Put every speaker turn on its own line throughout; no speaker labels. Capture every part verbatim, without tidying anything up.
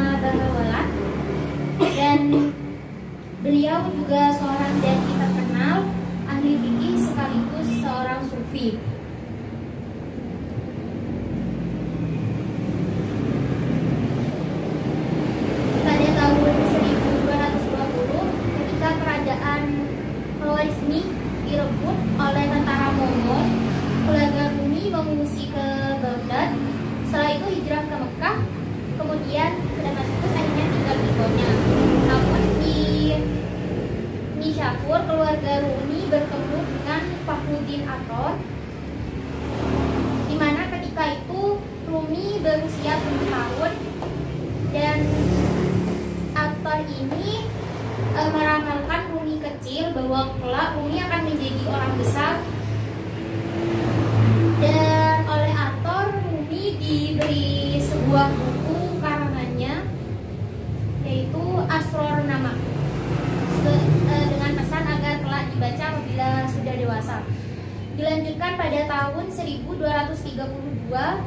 Bahawalat, dan beliau juga seorang dai terkenal, ahli fikih sekaligus seorang sufi. Pada tahun seribu dua ratus dua puluh, ketika kerajaan Khwarizmi direbut oleh tentara Mongol, keluarga Rumi mengungsi ke Baghdad. Setelah itu hijrah ke Mekah, kemudian ke Damaskus, akhirnya tinggal di Konya. Namun di Nishapur, keluarga Rumi bertemu dengan Fakhruddin Attar, di mana ketika itu Rumi berusia tujuh tahun, dan Attar ini e, meramalkan Rumi kecil bahwa kelak Rumi akan menjadi orang besar. Dan oleh Attar, Rumi diberi sebuah buku karangannya, yaitu Asror Nama, dengan pesan agar kelak dibaca apabila sudah dewasa. Dilanjutkan pada tahun seribu dua ratus tiga puluh dua,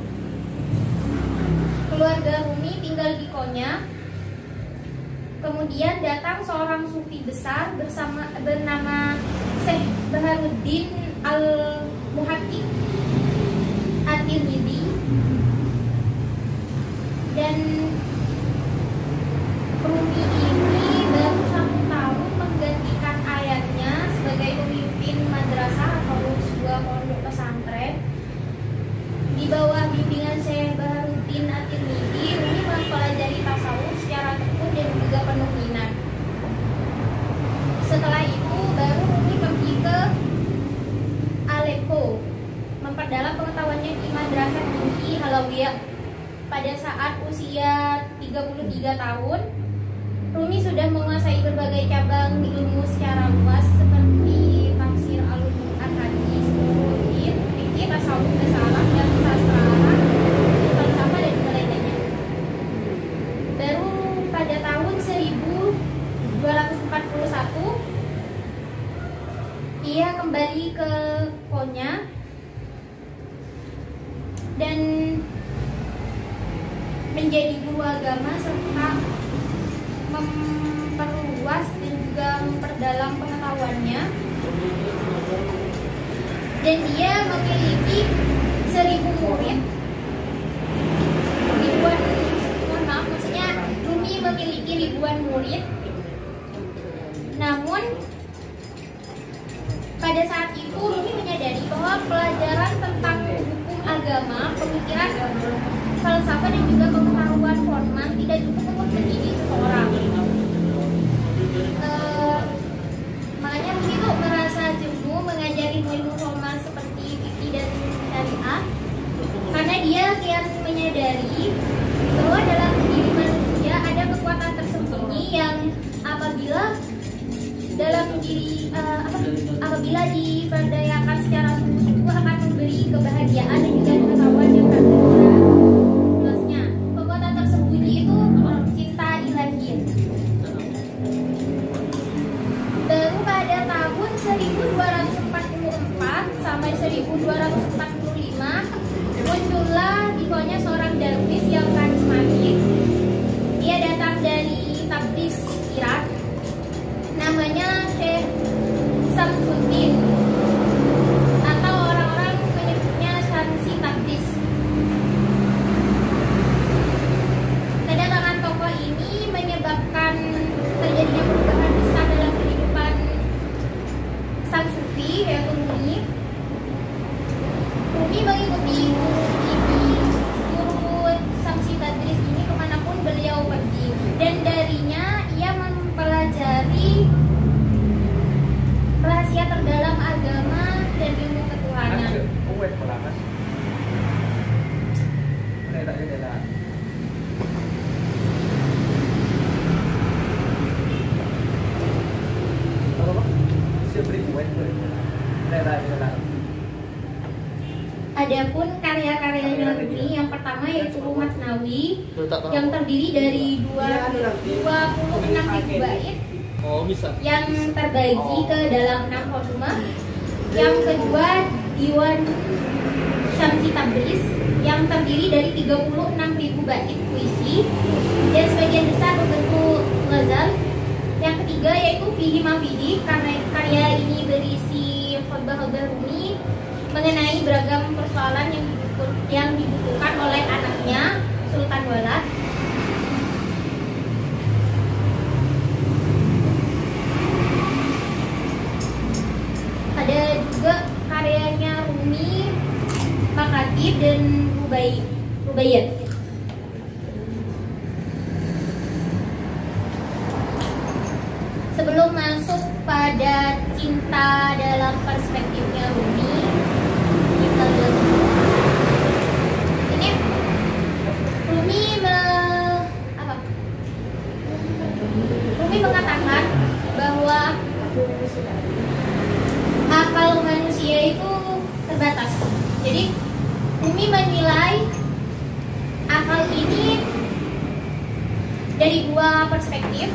keluarga Rumi tinggal di Konya. Kemudian datang seorang sufi besar bersama bernama Syekh Baharuddin Al-Muhaqqiq At-Tirmidzi, dan Rumi ini baru satu tahun menggantikan ayahnya sebagai pemimpin madrasah atau sebuah pondok pesantren. Di bawah bimbingan Syekh Baharuddin At-Tirmidzi, Rumi mempelajari tasawuf secara tekun dan juga penuh minat. Setelah itu baru Rumi pergi ke Aleppo, memperdalam pengetahuannya di Madrasah Tinggi Halawiyah. Pada saat usia tiga puluh tiga tahun, Rumi sudah menguasai berbagai cabang ilmu secara luas seperti tafsir al-ulum al-hadis, usul, fikih, tasawuf, risalah, dan sastra Arab, falsafah, dan lainnya. Baru pada tahun seribu dua ratus empat puluh satu ia kembali ke Konya dan menjadi guru agama serta memperluas dan juga memperdalam pengetahuannya. Dan dia memiliki seribu murid. Ribuan, mohon maaf, maksudnya Rumi memiliki ribuan murid. Namun pada saat itu Rumi menyadari bahwa pelajaran tentang hukum agama, pemikiran, falsafah, dan juga pengetahuan formal tidak cukup untuk mendidik seseorang. Uh, makanya Rumi itu merasa jenuh mengajari ilmu formal seperti fikih dan syariah, karena dia kian menyadari bahwa dalam diri manusia ada kekuatan tersembunyi yang apabila dalam diri uh, apa, apabila diperdayakan secara sungguh-sungguh akan memberi kebahagiaan dan juga pengetahuan yang tak terkira. Jelasnya, kekuatan tersembunyi itu cinta ilahi. Baru pada tahun seribu dua ratus empat puluh empat sampai seribu dua ratus empat puluh lima muncullah di Konya seorang darwis yang karismatik. Dia datang dari Tabriz, Irak. Namanya Syekh Samsuddin, atau orang-orang menyebutnya Syamsi Tabriz. Kedatangan tokoh ini menyebabkan terjadinya perubahan besar dalam kehidupan sang sufi, yaitu Rumi. Rumi mengikuti guru ini, guru Syamsi Tabriz ini kemanapun beliau pergi, dan darinya ia mempelajari rahasia terdalam agama dan ilmu ketuhanan. Adapun karya-karyanya Rumi, yang pertama yaitu Masnawi, yang terdiri dari dua puluh enam ribu bait,
Oh, bisa.
yang terbagi ke dalam enam volume. Yang kedua Diwan Syamsi Tabriz, yang terdiri dari tiga puluh enam ribu bait puisi. dan sebagian besar berbentuk ghazal. Yang ketiga yaitu Fihi Mafidi, karena karya ini berisi khotbah-khotbah Rumi mengenai beragam persoalan yang yang dibutuhkan oleh anaknya Sultan Walad. Ada juga karyanya Rumi, Makatib dan Rubai, Rubaiyat. Sebelum masuk pada cinta dalam perspektifnya Rumi, kita lihat dulu. Ini Rumi me, apa? Rumi mengatakan bahwa akal manusia itu terbatas. Jadi Rumi menilai akal ini dari dua perspektif.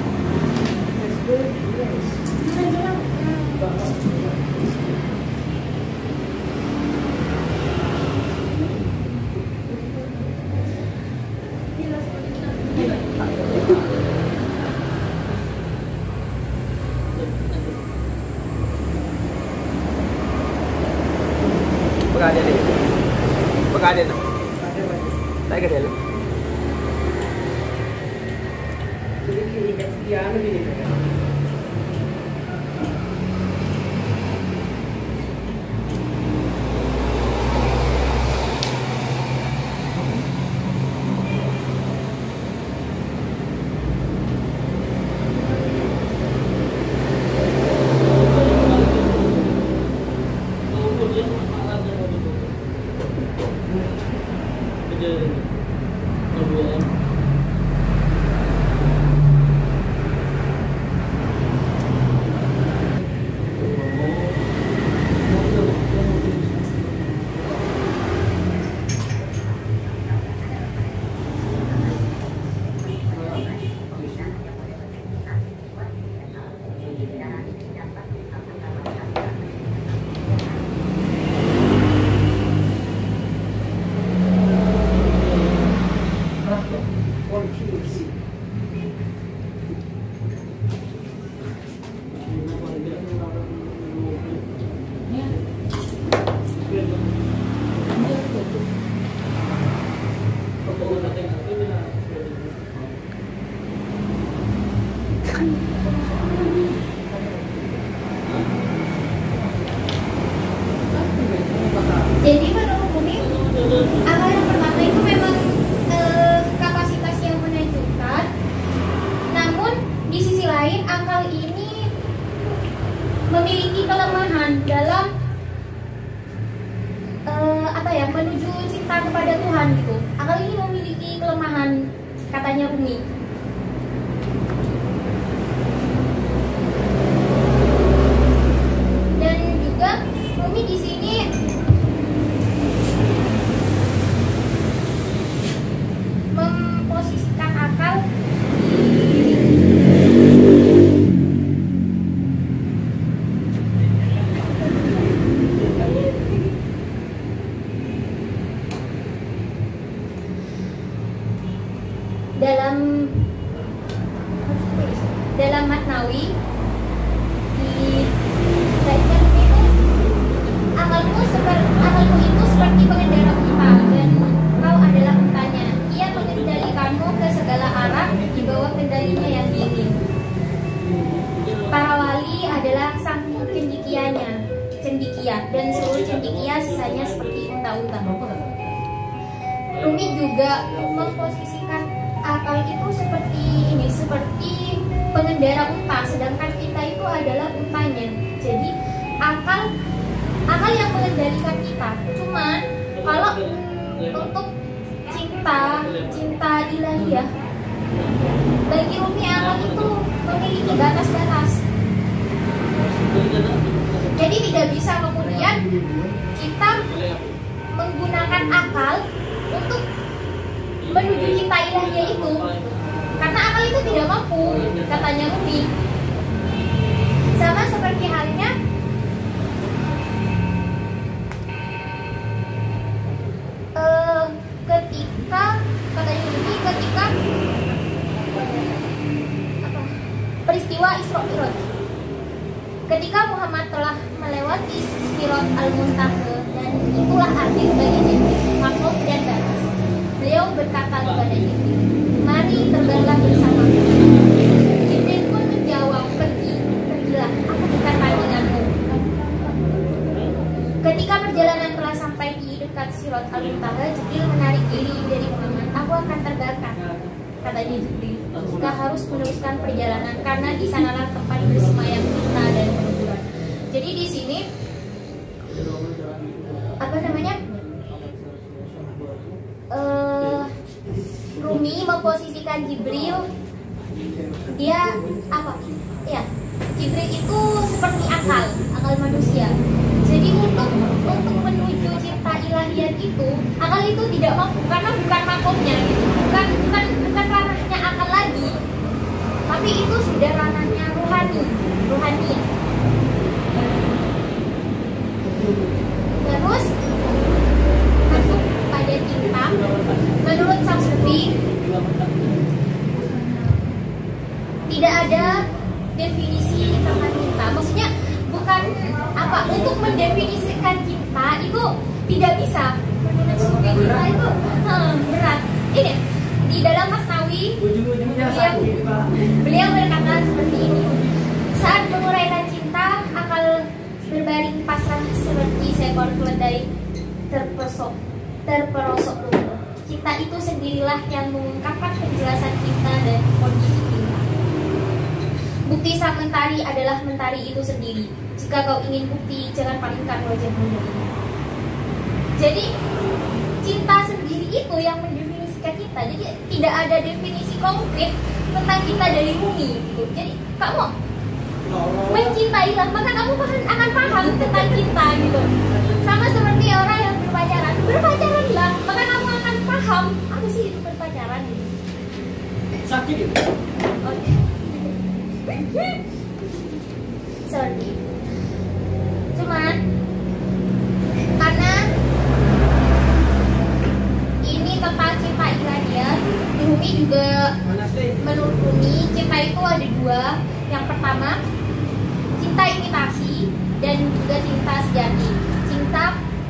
Pagkada din. Pagkada na. Tayo ka din.
Jadi menurut Rumi, akal yang pertama itu memang eh, kapasitas yang menakjubkan. Namun di sisi lain akal ini memiliki kelemahan dalam eh, apa ya menuju cinta kepada Tuhan gitu. Akal ini memiliki kelemahan, katanya Rumi. Dan juga Rumi di sini memposisikan akal dalam dalam Matnawi di bagian itu akalmu seperti akalmu itu seperti pengendara unta dan kau adalah untanya. Ia mengendalikanmu ke segala arah di bawah kendalinya yang dingin. Para wali adalah sang cendikianya, cendikia, dan seluruh cendikia sisanya seperti unta-unta. Rumi juga memposisikan akal itu seperti ini, seperti pengendara unta, sedangkan kita itu adalah untanya. Jadi akal akal yang mengendalikan kita. Cuman kalau untuk cinta cinta ilahiyah, bagi Rumi akal itu memiliki batas-batas. Jadi tidak bisa kemudian kita menggunakan akal untuk menuju cinta ilahiyah itu, karena akal itu tidak mampu, katanya Rumi. Sama seperti halnya uh, ketika katanya Rumi ketika peristiwa Isra Mi'raj. Ketika Muhammad telah melewati Sirat Al-Muntaha dan itulah akhir bagi Jibril, makom dan batas. Beliau berkata kepada Jibril, "Mari terbanglah bersama." Jibril pun menjawab, "Pergi, pergilah, aku bukan tandinganmu." Ketika perjalanan telah sampai di dekat Sirat Al-Muntaha, Jibril menarik diri dari Muhammad. "Aku akan terbakar," katanya Jibril, "jika harus meneruskan perjalanan, karena di sanalah tempat bersemayam kita dan perguruan." Jadi di sini apa namanya? Uh, Rumi memposisikan Jibril, dia apa? Ya, Jibril itu seperti akal, akal manusia. Jadi untuk untuk menuju cinta ilahiyat itu, akal itu tidak mampu karena bukan makomnya, gitu. bukan bukan bukan ranahnya akal lagi, tapi itu sudah ranahnya rohani, rohani. Terus masuk pada cinta. Menurut sang sufi, tidak ada definisi tentang cinta. Maksudnya bukan apa untuk mendefinisikan cinta itu tidak bisa. Menurut sufi cinta itu hmm, berat. Ini di dalam Masnawi beliau, beliau berkata seperti ini: saat menguraikan cinta, akal berbaring pasrah seperti seekor keledai terpesok terperosok lumpuh. Cinta itu sendirilah yang mengungkapkan penjelasan cinta dan kondisi cinta. Bukti sang mentari adalah mentari itu sendiri. Jika kau ingin bukti, jangan palingkan wajahmu darinya. Jadi cinta sendiri itu yang mendefinisikan kita. Jadi tidak ada definisi konkret tentang kita dari bumi gitu. Jadi kamu mencintailah, maka kamu akan paham tentang cinta gitu. Sama seperti orang yang berpacaran, berpacaranlah, maka kamu akan paham apa sih itu berpacaran gitu.
Sakit itu.
Oke. Sorry. Cuman karena ini tentang cinta ilahiyat, Rumi juga menurut Rumi cinta itu ada dua. Yang pertama, cinta imitasi dan juga cinta sejati. Cinta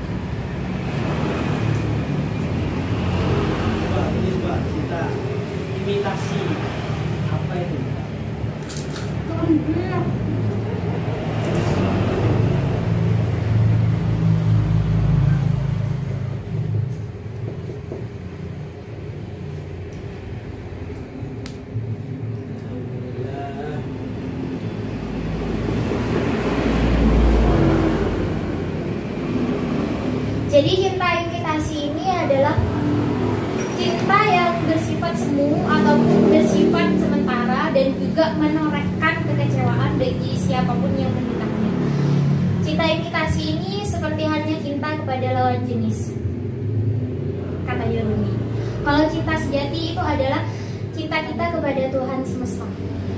cinta imitasi apa itu?
Jadi cinta imitasi ini adalah cinta yang bersifat semu ataupun bersifat sementara dan juga menorehkan kekecewaan bagi siapapun yang mendekatnya. Cinta imitasi ini seperti halnya cinta kepada lawan jenis, katanya Rumi. Kalau cinta sejati itu adalah cinta kita kepada Tuhan semesta.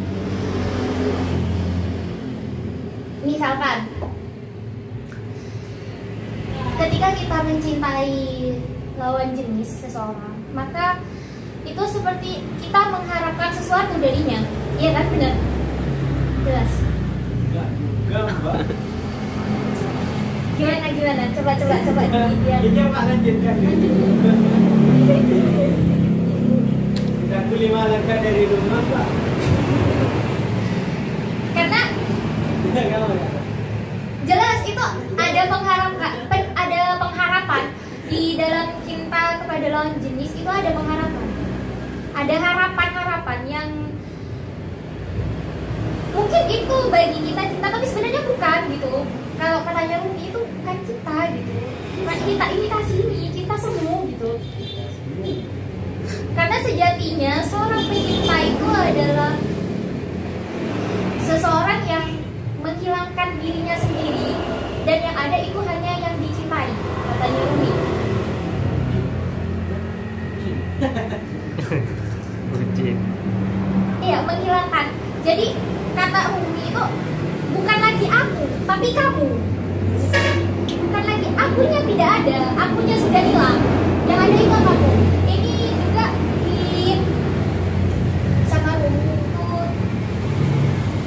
Misalkan ketika kita mencintai lawan jenis seseorang, maka itu seperti kita mengharapkan sesuatu darinya. Iya kan, benar? Jelas?
Enggak juga, Mbak.
Gimana gimana? Coba coba coba dia.
Ini Pak lanjutkan. Udah aku lima langkah dari rumah, Pak.
Karena jelas itu ada pengharapan, ada pengharapan di dalam cinta kepada lawan jenis itu ada pengharapan, ada harapan-harapan yang mungkin itu bagi kita cinta, tapi sebenarnya bukan gitu. Kalau katanya Rumi itu bukan cinta gitu, kita imitasi ini cinta semu gitu. Karena sejatinya seorang pencinta itu adalah seseorang yang menghilangkan dirinya sendiri dan yang ada itu hanya yang dicintai, katanya Rumi.
Bucin.
Iya, menghilangkan. Jadi kata Rumi itu bukan lagi aku, tapi kamu. Bukan lagi akunya, tidak ada, akunya sudah hilang. Yang ada itu kamu. Ini juga di sama Rumi itu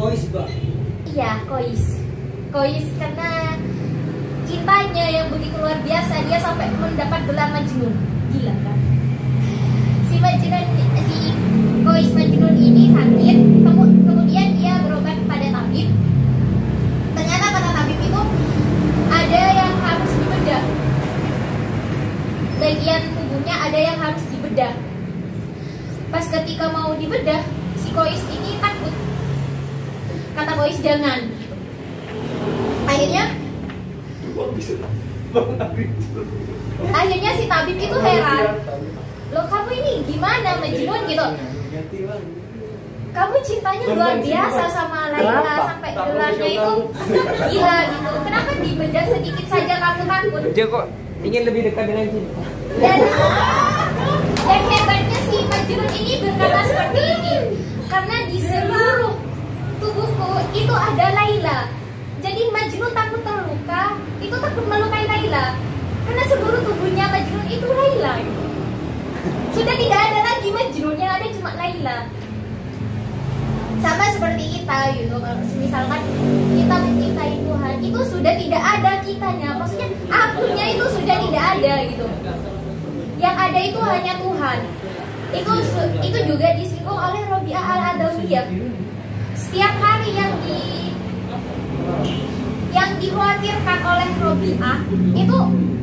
Kois Mbak.
Iya, kois. Kois karena cintanya yang begitu luar biasa, dia sampai mendapat gelar Majnun. Gila kan? Si Majnun, si Kois Majnun ini sakit, kemu- kemudian dia berobat pada tabib. Ternyata kata tabib itu ada yang harus dibedah. Bagian tubuhnya ada yang harus dibedah. Pas ketika mau dibedah, si Kois ini takut. Kata Kois jangan. Akhirnya Akhirnya si tabib itu heran. Loh kamu ini gimana Majnun gitu? Kamu cintanya luar biasa sama Laila sampai gelarnya itu gila gitu. Kenapa dibedah sedikit saja kamu takut?
Dia kok ingin lebih dekat dengan cinta.
Dan, dan hebatnya si Majnun ini berkata seperti ini, karena di seluruh tubuhku itu ada Laila. Jadi Majnun takut terluka, itu takut melukai Laila. Karena seluruh tubuhnya Majnun itu Laila. Sudah tidak ada lagi Majnun, yang ada cuma Laila. Sama seperti kita gitu, misalkan kita mencintai Tuhan, itu sudah tidak ada kitanya. Maksudnya akunya itu sudah tidak ada gitu. Yang ada itu hanya Tuhan. Itu itu juga disinggung oleh Robi'ah Al-Adawiyah. Setiap hari yang di yang dikhawatirkan oleh Robi'ah itu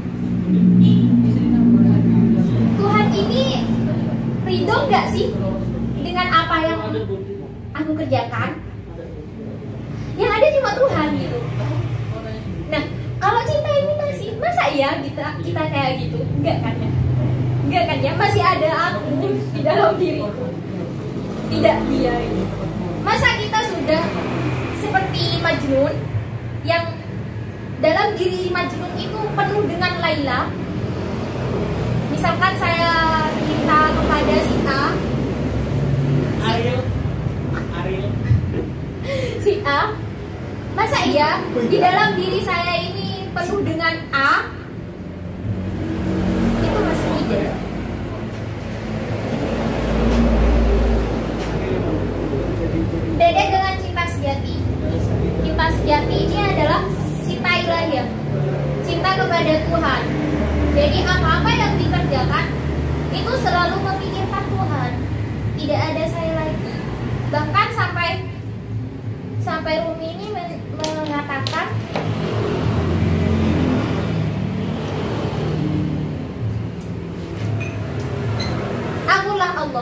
Tuhan ini ridho nggak sih dengan apa yang aku kerjakan? Yang ada cuma Tuhan gitu. Nah, kalau cinta ini masih, masa ya kita kita kayak gitu? Enggak kan ya? Enggak kan ya? Masih ada aku di dalam diriku. Tidak dia gitu. Masa kita sudah seperti Majnun yang dalam diri Majnun itu penuh dengan Laila. Misalkan saya cinta kepada si A,
Ariel, Ariel,
si A, masa iya di dalam diri saya ini penuh dengan A? Itu masih tidak. Beda dengan cinta sejati. Cinta sejati ini adalah cinta ilahiyah, cinta kepada Tuhan. Jadi apa-apa yang dikerjakan itu selalu memikirkan Tuhan, tidak ada saya lagi. Bahkan sampai sampai Rumi ini men- mengatakan akulah Allah.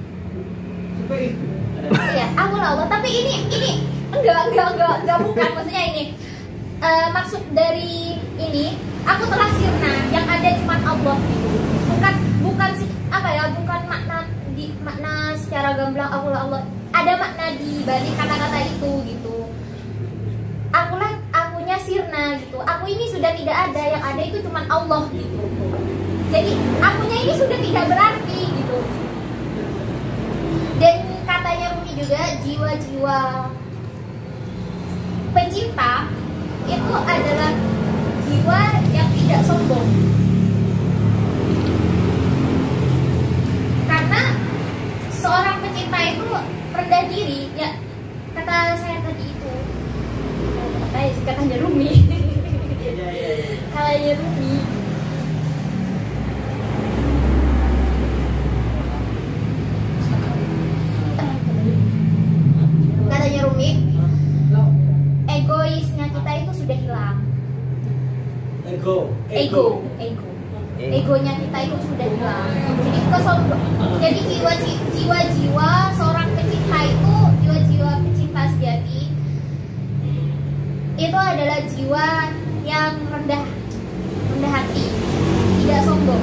Iya, akulah Allah. Tapi ini ini enggak enggak enggak enggak bukan, maksudnya ini eh, maksud dari ini, aku telah sirna, yang ada cuma Allah gitu. Bukan bukan si, apa ya, bukan makna di makna secara gamblang akulah Allah. Ada makna di balik kata-kata itu gitu. Akulah, akunya sirna gitu. Aku ini sudah tidak ada, yang ada itu cuma Allah gitu. Jadi akunya ini sudah tidak berarti gitu. Dan katanya Rumi juga, jiwa-jiwa pencinta itu adalah jiwa yang tidak sombong. Karena seorang pecinta itu rendah diri, ya kata saya tadi itu. Saya katanya Rumi. Katanya Rumi. Katanya Rumi, egoisnya kita itu sudah hilang.
Ego,
Ego, ego, egonya kita itu sudah hilang. Jadi kesombong. Jadi jiwa jiwa-jiwa seorang pecinta itu, jiwa-jiwa pecinta sejati itu adalah jiwa yang rendah, rendah hati, tidak sombong.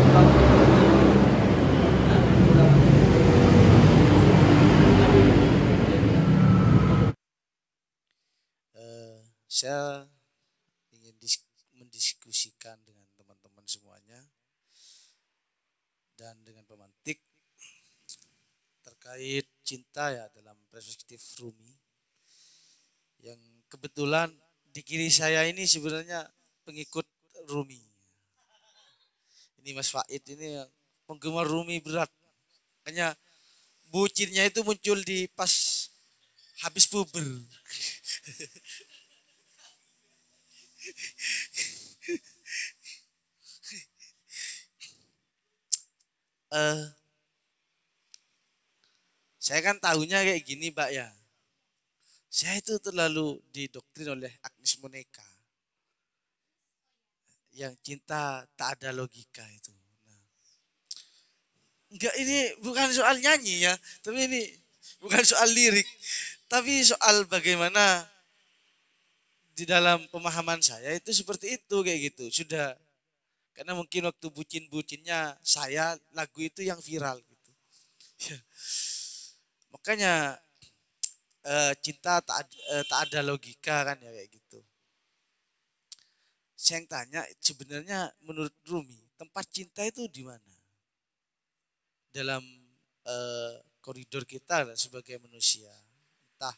Uh, saya ingin dis- mendiskusikan dengan teman-teman semuanya dan dengan pemantik terkait cinta ya dalam perspektif Rumi, yang kebetulan di kiri saya ini sebenarnya pengikut Rumi. Ini Mas Faid ini yang penggemar Rumi berat. Makanya bucinnya itu muncul di pas habis puber. eh saya kan tahunya kayak gini, Mbak ya. Saya itu terlalu didoktrin oleh Agnes Monica. Yang cinta tak ada logika itu. Nah, enggak, ini bukan soal nyanyi ya, tapi ini bukan soal lirik, tapi soal bagaimana di dalam pemahaman saya itu seperti itu kayak gitu. Sudah, karena mungkin waktu bucin-bucinnya saya lagu itu yang viral gitu. Ya. Makanya eh, cinta tak ad- eh, tak ada logika kan ya kayak gitu. Saya yang tanya sebenarnya menurut Rumi tempat cinta itu di mana? Dalam eh, koridor kita sebagai manusia, entah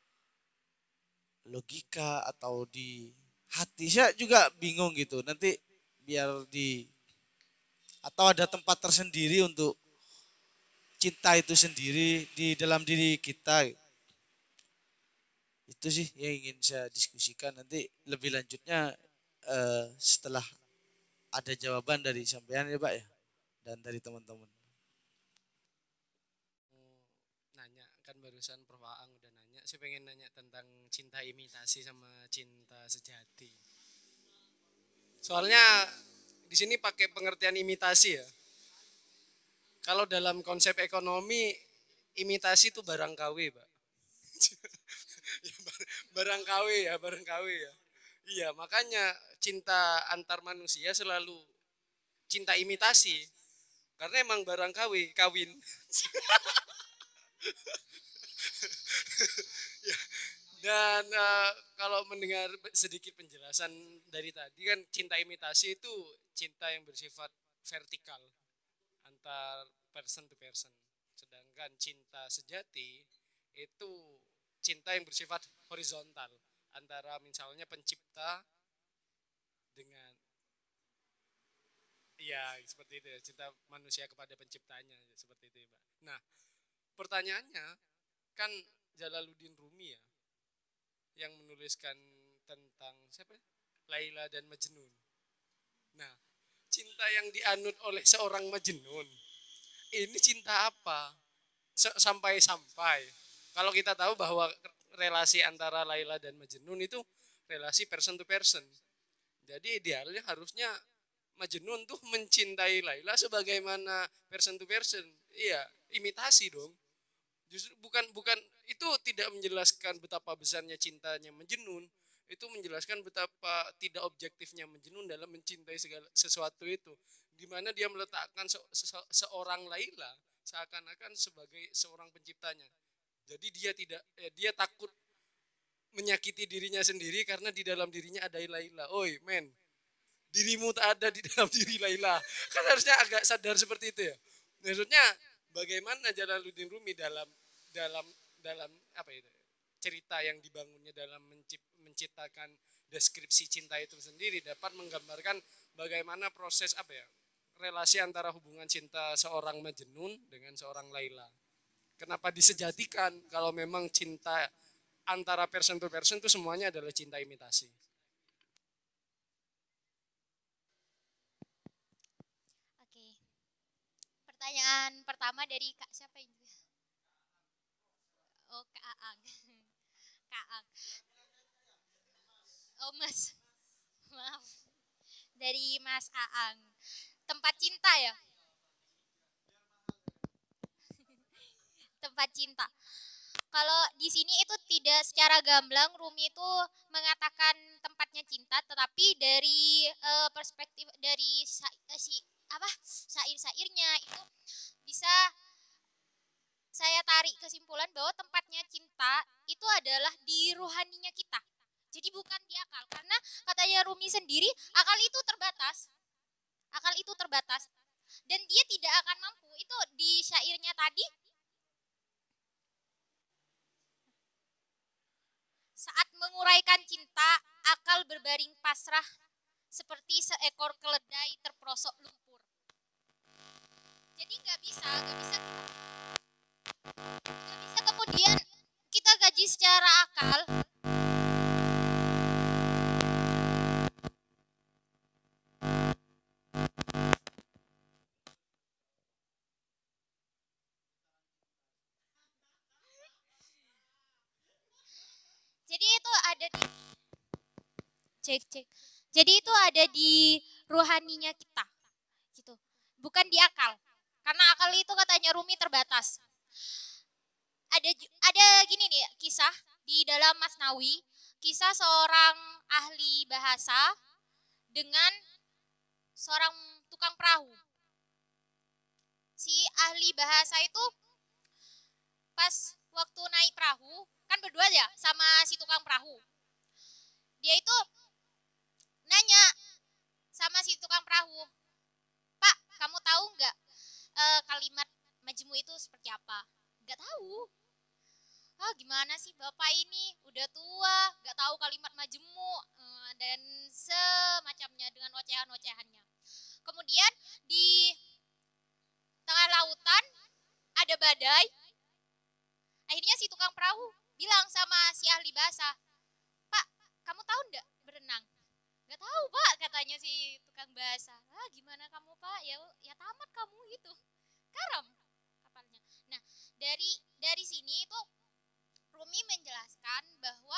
logika atau di hati, saya juga bingung gitu. Nanti biar di atau ada tempat tersendiri untuk cinta itu sendiri di dalam diri kita. Itu sih yang ingin saya diskusikan. Nanti lebih lanjutnya eh, setelah ada jawaban dari sampean ya Pak ya, dan dari teman-teman.
Nanya kan barusan Prof Aang udah nanya, saya pengen nanya tentang cinta imitasi sama cinta sejati. Soalnya di sini pakai pengertian imitasi ya. Kalau dalam konsep ekonomi, imitasi itu barang K W, Pak. Barang K W ya, barang K W ya. Iya, makanya cinta antar manusia selalu cinta imitasi. Karena emang barang K W, kawin. Ya, dan uh, kalau mendengar sedikit penjelasan dari tadi kan cinta imitasi itu cinta yang bersifat vertikal antar person to person. Sedangkan cinta sejati itu cinta yang bersifat horizontal antara misalnya pencipta dengan ya seperti itu ya, cinta manusia kepada penciptanya seperti itu ya, Pak. Nah, pertanyaannya kan Jalaluddin Rumi ya yang menuliskan tentang siapa? Laila dan Majnun. Nah, cinta yang dianut oleh seorang Majnun ini cinta apa? Sampai-sampai kalau kita tahu bahwa relasi antara Laila dan Majnun itu relasi person to person. Jadi idealnya harusnya Majnun tuh mencintai Laila sebagaimana person to person. Iya, imitasi dong. Justru bukan bukan itu tidak menjelaskan betapa besarnya cintanya Majnun. Itu menjelaskan betapa tidak objektifnya Majnun dalam mencintai segala sesuatu itu. Di mana dia meletakkan se, se, seorang Laila seakan-akan sebagai seorang penciptanya. Jadi dia tidak eh, dia takut menyakiti dirinya sendiri karena di dalam dirinya ada Laila. Oi, men. Dirimu tak ada di dalam diri Laila. Kan harusnya agak sadar seperti itu ya. Maksudnya bagaimana Jalaluddin Rumi dalam dalam dalam apa itu cerita yang dibangunnya dalam menciptakan deskripsi cinta itu sendiri dapat menggambarkan bagaimana proses apa ya relasi antara hubungan cinta seorang Majnun dengan seorang Laila. Kenapa disejatikan kalau memang cinta antara person to person itu semuanya adalah cinta imitasi.
Oke. Pertanyaan pertama dari Kak siapa ini? Oh, Kak Aang. Kak Aang. Oh, Mas. Maaf. Dari Mas Aang. Tempat cinta ya? Tempat cinta. Kalau di sini itu tidak secara gamblang Rumi itu mengatakan tempatnya cinta, tetapi dari uh, perspektif dari sa, uh, si apa syair-syairnya itu bisa saya tarik kesimpulan bahwa tempatnya cinta itu adalah di rohaninya kita. Jadi bukan di akal, karena katanya Rumi sendiri akal itu terbatas, akal itu terbatas dan dia tidak akan mampu. Itu di syairnya tadi. Saat menguraikan cinta, akal berbaring pasrah seperti seekor keledai terperosok lumpur. Jadi nggak bisa, nggak bisa, nggak bisa kemudian kita gaji ada di cek cek. Jadi itu ada di ruhaninya kita, gitu. Bukan di akal. Karena akal itu katanya Rumi terbatas. Ada ada gini nih kisah di dalam Masnawi, kisah seorang ahli bahasa dengan seorang tukang perahu. Si ahli bahasa itu pas waktu naik perahu, kan berdua ya sama si tukang perahu. Dia itu nanya sama si tukang perahu, "Pak, kamu tahu nggak e, kalimat majmu itu seperti apa?" "Nggak tahu." "Ah, gimana sih Bapak ini udah tua, nggak tahu kalimat majmu," e, dan semacamnya dengan ocehan-ocehannya. Kemudian di tengah lautan ada badai. Akhirnya si tukang perahu bilang sama si ahli bahasa, "Pak, kamu tahu enggak berenang?" "Enggak tahu, Pak," katanya si tukang bahasa. "Ah, gimana kamu, Pak? Ya ya tamat kamu gitu. Karam kapalnya." Nah, dari dari sini itu Rumi menjelaskan bahwa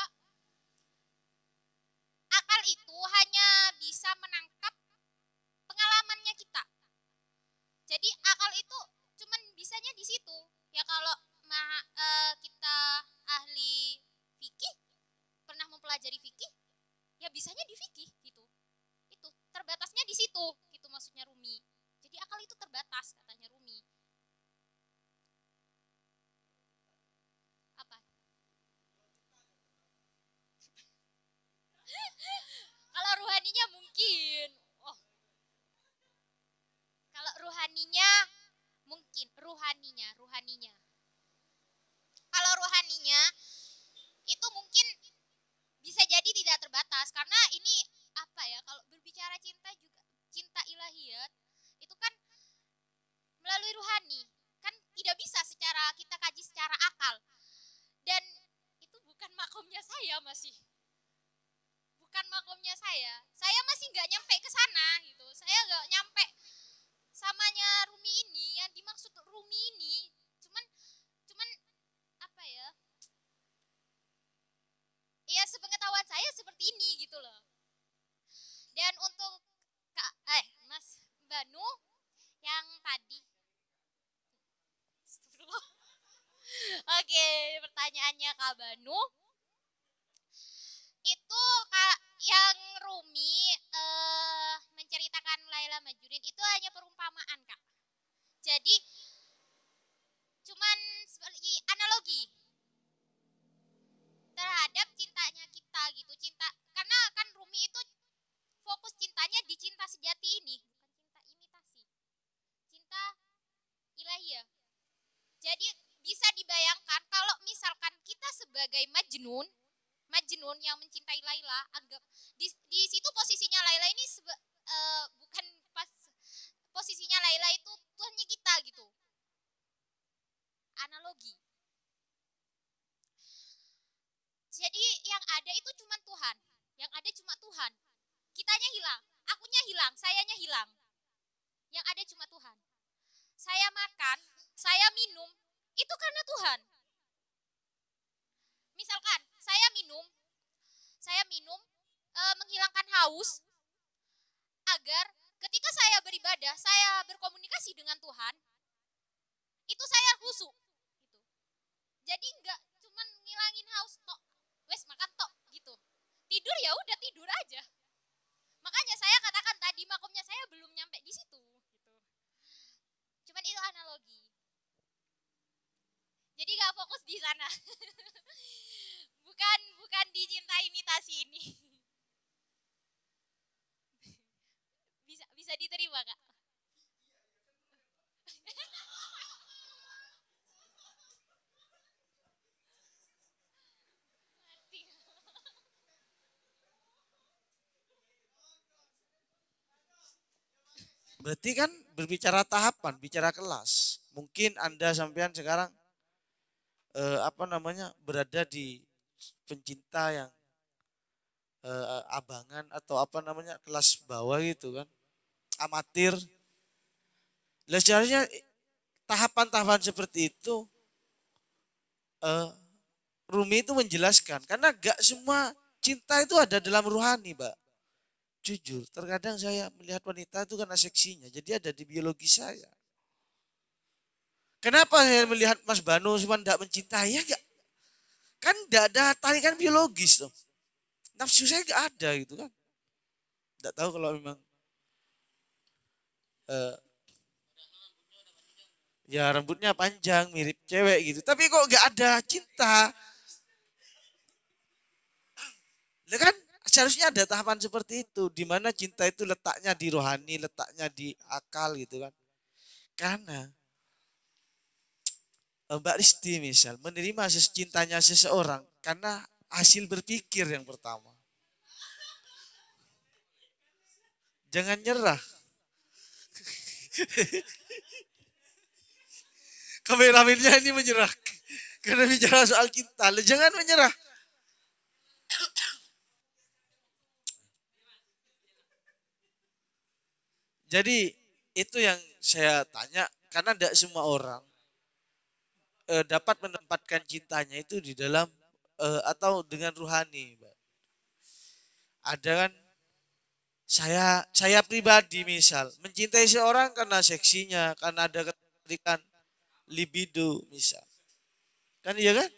akal itu hanya bisa menangkap pengalamannya kita. Jadi akal itu cuman bisanya di situ. Ya kalau ma, e, kita ahli fikih, pernah mempelajari fikih, ya bisanya di fikih gitu. Itu terbatasnya di situ, gitu maksudnya Rumi. Jadi akal itu terbatas katanya Rumi. Apa? Kalau ruhaninya mungkin. Oh. Kalau ruhaninya mungkin, ruhaninya, ruhaninya. Kalau ruhaninya itu mungkin bisa jadi tidak terbatas karena ini apa ya, kalau berbicara cinta juga, cinta ilahiyat itu kan melalui ruhani, kan tidak bisa secara kita kaji secara akal, dan itu bukan makomnya saya, masih bukan makomnya saya saya masih nggak nyampe ke sana gitu. Saya nggak nyampe samanya Rumi ini, yang dimaksud Rumi ini cuman cuman apa ya, ya sepengetahuan saya seperti ini gitu loh. Dan untuk Kak, eh Mas Banu yang tadi, oke, pertanyaannya Kak Banu itu Kak, yang Rumi eh, menceritakan Laila Majnun itu hanya perumpamaan, Kak. Jadi cuman seperti analogi terhadap cintanya kita gitu, cinta, karena kan Rumi itu fokus cintanya di cinta sejati ini, bukan cinta imitasi, cinta ilahiyah. Jadi bisa dibayangkan kalau misalkan kita sebagai Majnun, Majnun yang mencintai Laila, anggap di, di situ posisinya Laila ini sebe, uh, bukan pas posisinya Laila itu Tuhannya kita gitu. Analogi. Jadi yang ada itu cuma Tuhan, yang ada cuma Tuhan. Kitanya hilang, akunya hilang, sayanya hilang. Yang ada cuma Tuhan. Saya makan, saya minum, itu karena Tuhan. Misalkan saya minum, saya minum e, menghilangkan haus agar ketika saya beribadah, saya berkomunikasi dengan Tuhan, itu saya khusyuk. Gitu. Jadi enggak cuman ngilangin haus tok, wes makan tok gitu. Tidur ya udah tidur aja. Makanya saya katakan tadi makomnya saya belum nyampe di situ. Gitu. Cuman itu analogi. Jadi gak fokus di sana. bukan bukan di cinta imitasi ini. bisa bisa diterima, Kak?
Berarti kan berbicara tahapan, bicara kelas. Mungkin Anda sampean sekarang eh, apa namanya berada di pencinta yang eh, abangan atau apa namanya kelas bawah gitu kan, amatir. Lah seharusnya tahapan-tahapan seperti itu eh, Rumi itu menjelaskan karena gak semua cinta itu ada dalam rohani, Mbak. Jujur, terkadang saya melihat wanita itu karena seksinya, jadi ada di biologi saya. Kenapa saya melihat Mas Banu cuma tidak mencintai? Ya gak, kan tidak ada tarikan biologis tuh. Nafsu saya gak ada gitu kan. Tidak tahu kalau memang uh, ya rambutnya panjang mirip cewek gitu. Tapi kok gak ada cinta? Ya kan seharusnya ada tahapan seperti itu, di mana cinta itu letaknya di rohani, letaknya di akal gitu kan. Karena Mbak Risti misal menerima cintanya seseorang karena hasil berpikir yang pertama. Jangan nyerah. Kameramennya ini menyerah karena bicara soal cinta. Jangan menyerah. Jadi itu yang saya tanya, karena tidak semua orang e, dapat menempatkan cintanya itu di dalam e, atau dengan rohani. Ada kan saya saya pribadi misal mencintai seorang karena seksinya, karena ada ketertarikan libido misal. Kan iya kan?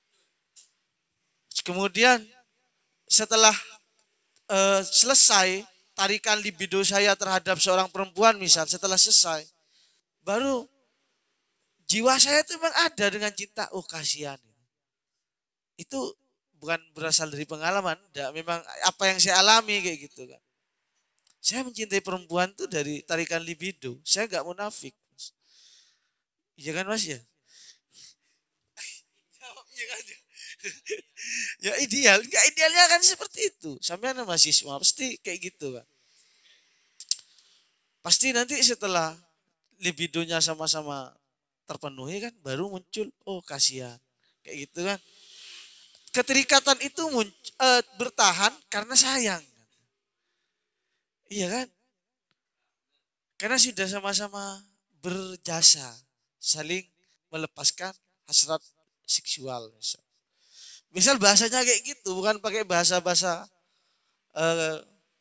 Kemudian setelah e, selesai tarikan libido saya terhadap seorang perempuan misal, setelah selesai, baru jiwa saya itu memang ada dengan cinta. Oh kasihan. Itu bukan berasal dari pengalaman, enggak, memang apa yang saya alami kayak gitu kan. Saya mencintai perempuan itu dari tarikan libido. Saya enggak munafik. Iya kan Mas ya? Ya ideal, enggak idealnya kan seperti itu. Sampai anak mahasiswa pasti kayak gitu kan. Pasti nanti setelah libidonya sama-sama terpenuhi kan baru muncul, oh kasihan. Kayak gitu kan. Keterikatan itu muncul, e, bertahan karena sayang. Iya kan? Karena sudah sama-sama berjasa, saling melepaskan hasrat seksual. Misal, misal bahasanya kayak gitu, bukan pakai bahasa-bahasa uh,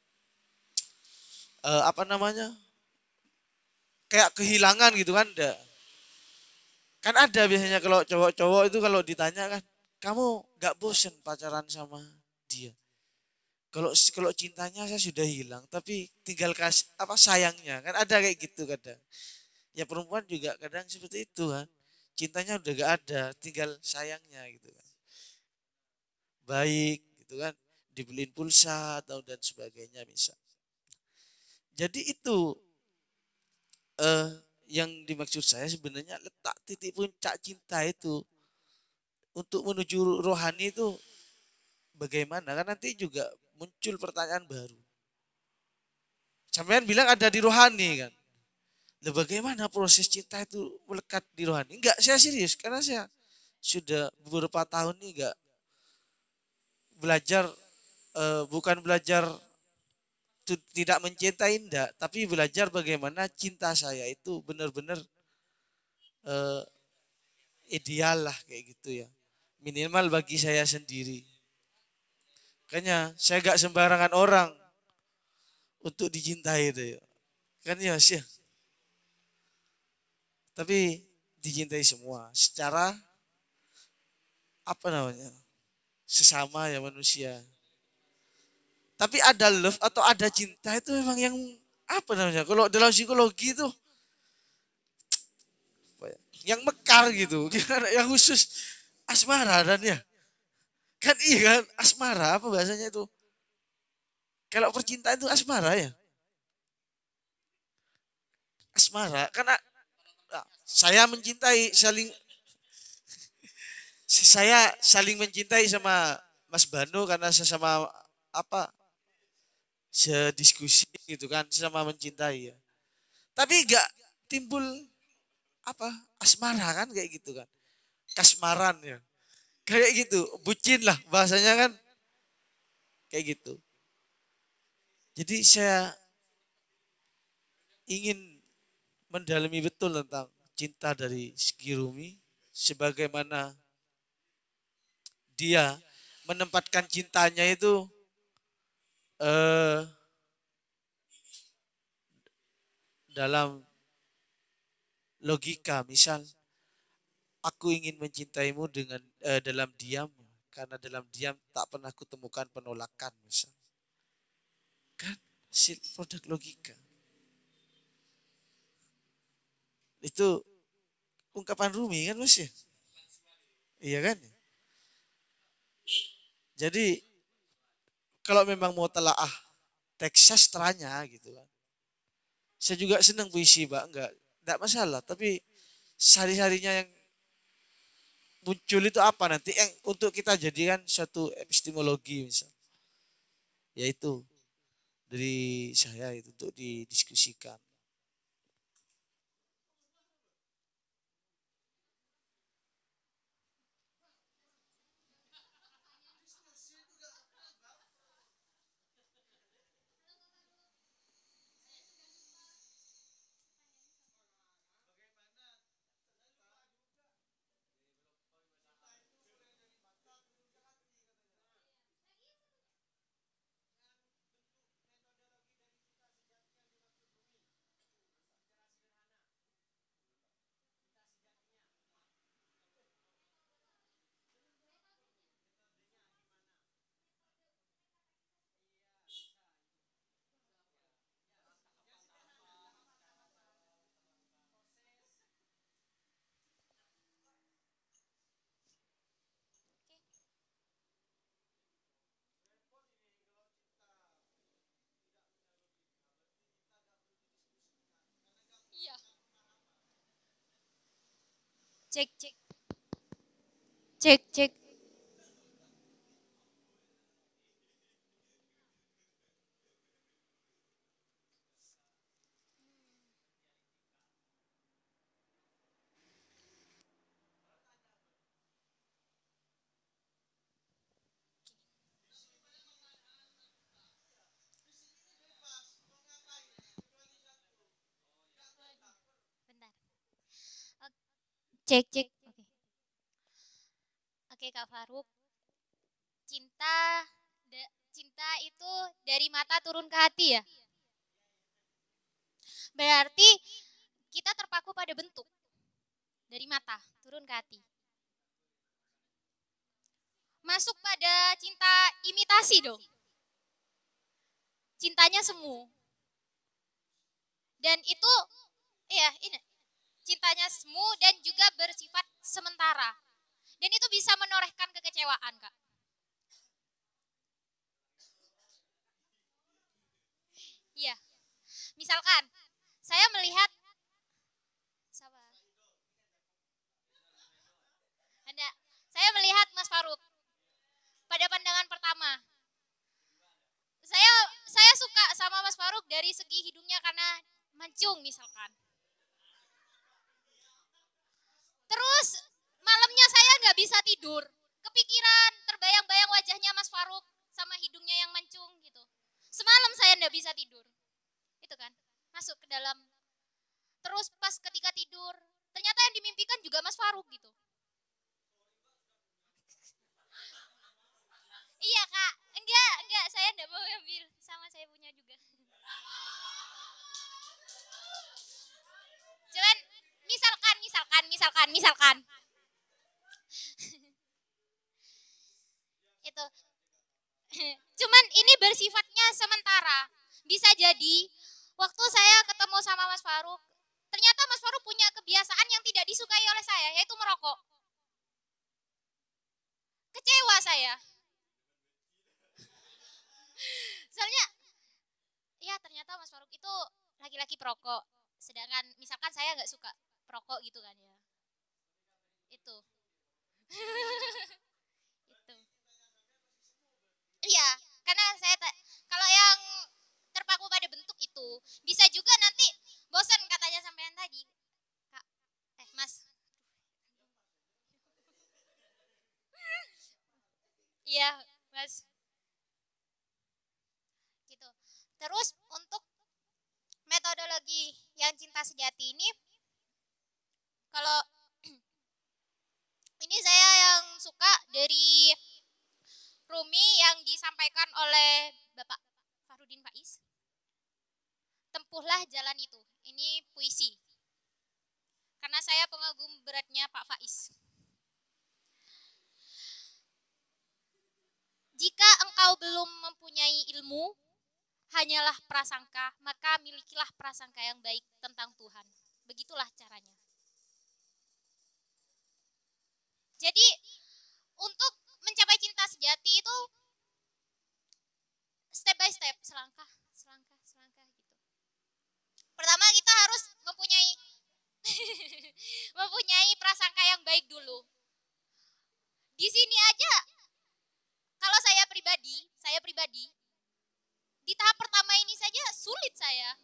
uh, apa namanya, kayak kehilangan gitu kan? Enggak. Kan ada biasanya kalau cowok-cowok itu kalau ditanya kan, kamu gak bosen pacaran sama dia? Kalau kalau cintanya saya sudah hilang, tapi tinggal kasih apa sayangnya kan, ada kayak gitu kadang. Ya perempuan juga kadang seperti itu kan, cintanya udah gak ada, tinggal sayangnya gitu kan. Baik gitu kan, dibeliin pulsa atau dan sebagainya misal. Jadi itu eh, yang dimaksud saya sebenarnya letak titik puncak cinta itu untuk menuju rohani itu bagaimana kan, nanti juga muncul pertanyaan baru. Sampean bilang ada di rohani kan. Nah, bagaimana proses cinta itu melekat di rohani? Enggak, saya serius karena saya sudah beberapa tahun ini enggak belajar, eh, bukan belajar tidak mencintai enggak, tapi belajar bagaimana cinta saya itu benar-benar eh, ideal lah kayak gitu ya. Minimal bagi saya sendiri. Makanya saya gak sembarangan orang untuk dicintai itu ya. Kan ya sih. Tapi dicintai semua secara apa namanya? Sesama ya manusia. Tapi ada love atau ada cinta itu memang yang apa namanya? Kalau dalam psikologi itu yang mekar gitu, yang khusus asmara dan ya. Kan iya kan, asmara apa bahasanya itu? Kalau percintaan itu asmara ya. Asmara, karena saya mencintai saling saya saling mencintai sama Mas Banu karena sesama apa? Sediskusi gitu kan, sesama mencintai ya. Tapi enggak timbul apa? Asmara kan kayak gitu kan. Kasmaran ya. Kayak gitu, bucin lah bahasanya kan. Kayak gitu. Jadi saya ingin mendalami betul tentang cinta dari Segi Rumi, sebagaimana dia menempatkan cintanya itu eh, dalam logika. Misal, aku ingin mencintaimu dengan eh, dalam diam, karena dalam diam tak pernah kutemukan penolakan. Misal, kan hasil produk logika. Itu ungkapan Rumi kan Mas ya? Iya kan? Jadi kalau memang mau telaah teks sastranya gitu kan. Saya juga senang puisi, Pak. Enggak, enggak masalah, tapi sehari-harinya yang muncul itu apa nanti yang untuk kita jadikan suatu epistemologi misal. Yaitu dari saya itu untuk didiskusikan.
Iya. Cek cek. Cek cek. Bentar. Cek cek. Oke. Oke Kak Faruk. Cinta da- cinta itu dari mata turun ke hati ya? Berarti kita terpaku pada bentuk. Dari mata turun ke hati. Masuk pada cinta imitasi dong. Cintanya semu. Dan itu iya, ini cintanya semu dan juga bersifat sementara. Dan itu bisa menorehkan kekecewaan, Kak. Iya. Misalkan saya melihat sabar. Anda, saya melihat Mas Faruk pada pandangan pertama. Saya saya suka sama Mas Faruk dari segi hidungnya karena mancung misalkan. Terus malamnya saya nggak bisa tidur, kepikiran, terbayang-bayang wajahnya Mas Faruk sama hidungnya yang mancung gitu. Semalam saya nggak bisa tidur, itu kan masuk ke dalam. Terus pas ketika tidur, ternyata yang dimimpikan juga Mas Faruk gitu. Iya kak, enggak, enggak, saya enggak mau ambil, sama saya punya juga. Cuman misalkan, misalkan, misalkan, misalkan. Itu. Cuman ini bersifatnya sementara. Bisa jadi waktu saya ketemu sama Mas Faruk, ternyata Mas Faruk punya kebiasaan yang tidak disukai oleh saya, yaitu merokok. Kecewa saya. Soalnya, ya ternyata Mas Faruk itu laki-laki perokok. Sedangkan misalkan saya nggak suka perokok gitu kan ya. Itu. Itu. Iya, karena saya ta- kalau yang terpaku pada bentuk itu bisa juga nanti bosan katanya sampean tadi. Kak, eh Mas. Iya, Mas. Gitu. Terus untuk metodologi yang cinta sejati ini, kalau ini saya yang suka dari oleh Bapak Fahrudin Faiz. Tempuhlah jalan itu. Ini puisi. Karena saya pengagum beratnya Pak Faiz. Jika engkau belum mempunyai ilmu, hanyalah prasangka, maka milikilah prasangka yang baik tentang Tuhan. Begitulah caranya. Jadi untuk mencapai cinta sejati itu step by step, selangkah, selangkah, selangkah gitu. Pertama kita harus mempunyai mempunyai prasangka yang baik dulu. Di sini aja, kalau saya pribadi, saya pribadi, di tahap pertama ini saja sulit saya.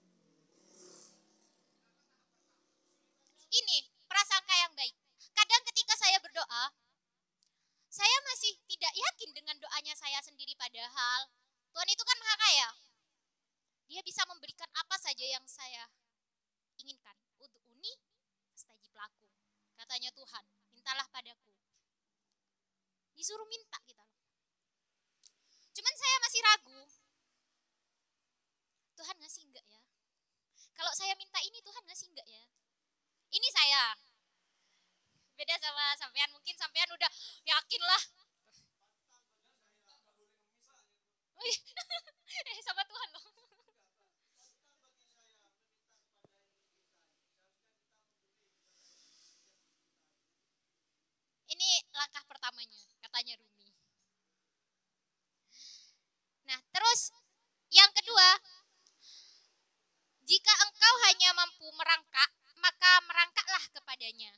Ini prasangka yang baik. Kadang ketika saya berdoa, saya masih tidak yakin dengan doanya saya sendiri, padahal Tuhan itu kan maha kaya. Dia bisa memberikan apa saja yang saya inginkan. Ud'uni astajib lakum. Katanya Tuhan, mintalah padaku. Disuruh minta kita. Cuman saya masih ragu. Tuhan ngasih enggak ya? Kalau saya minta ini Tuhan ngasih enggak ya? Ini saya. Beda sama sampean, mungkin sampean udah yakin lah. Oh iya. eh sama Tuhan loh. Ini langkah pertamanya, katanya Rumi. Nah, terus yang kedua, jika engkau hanya mampu merangkak, maka merangkaklah kepadanya.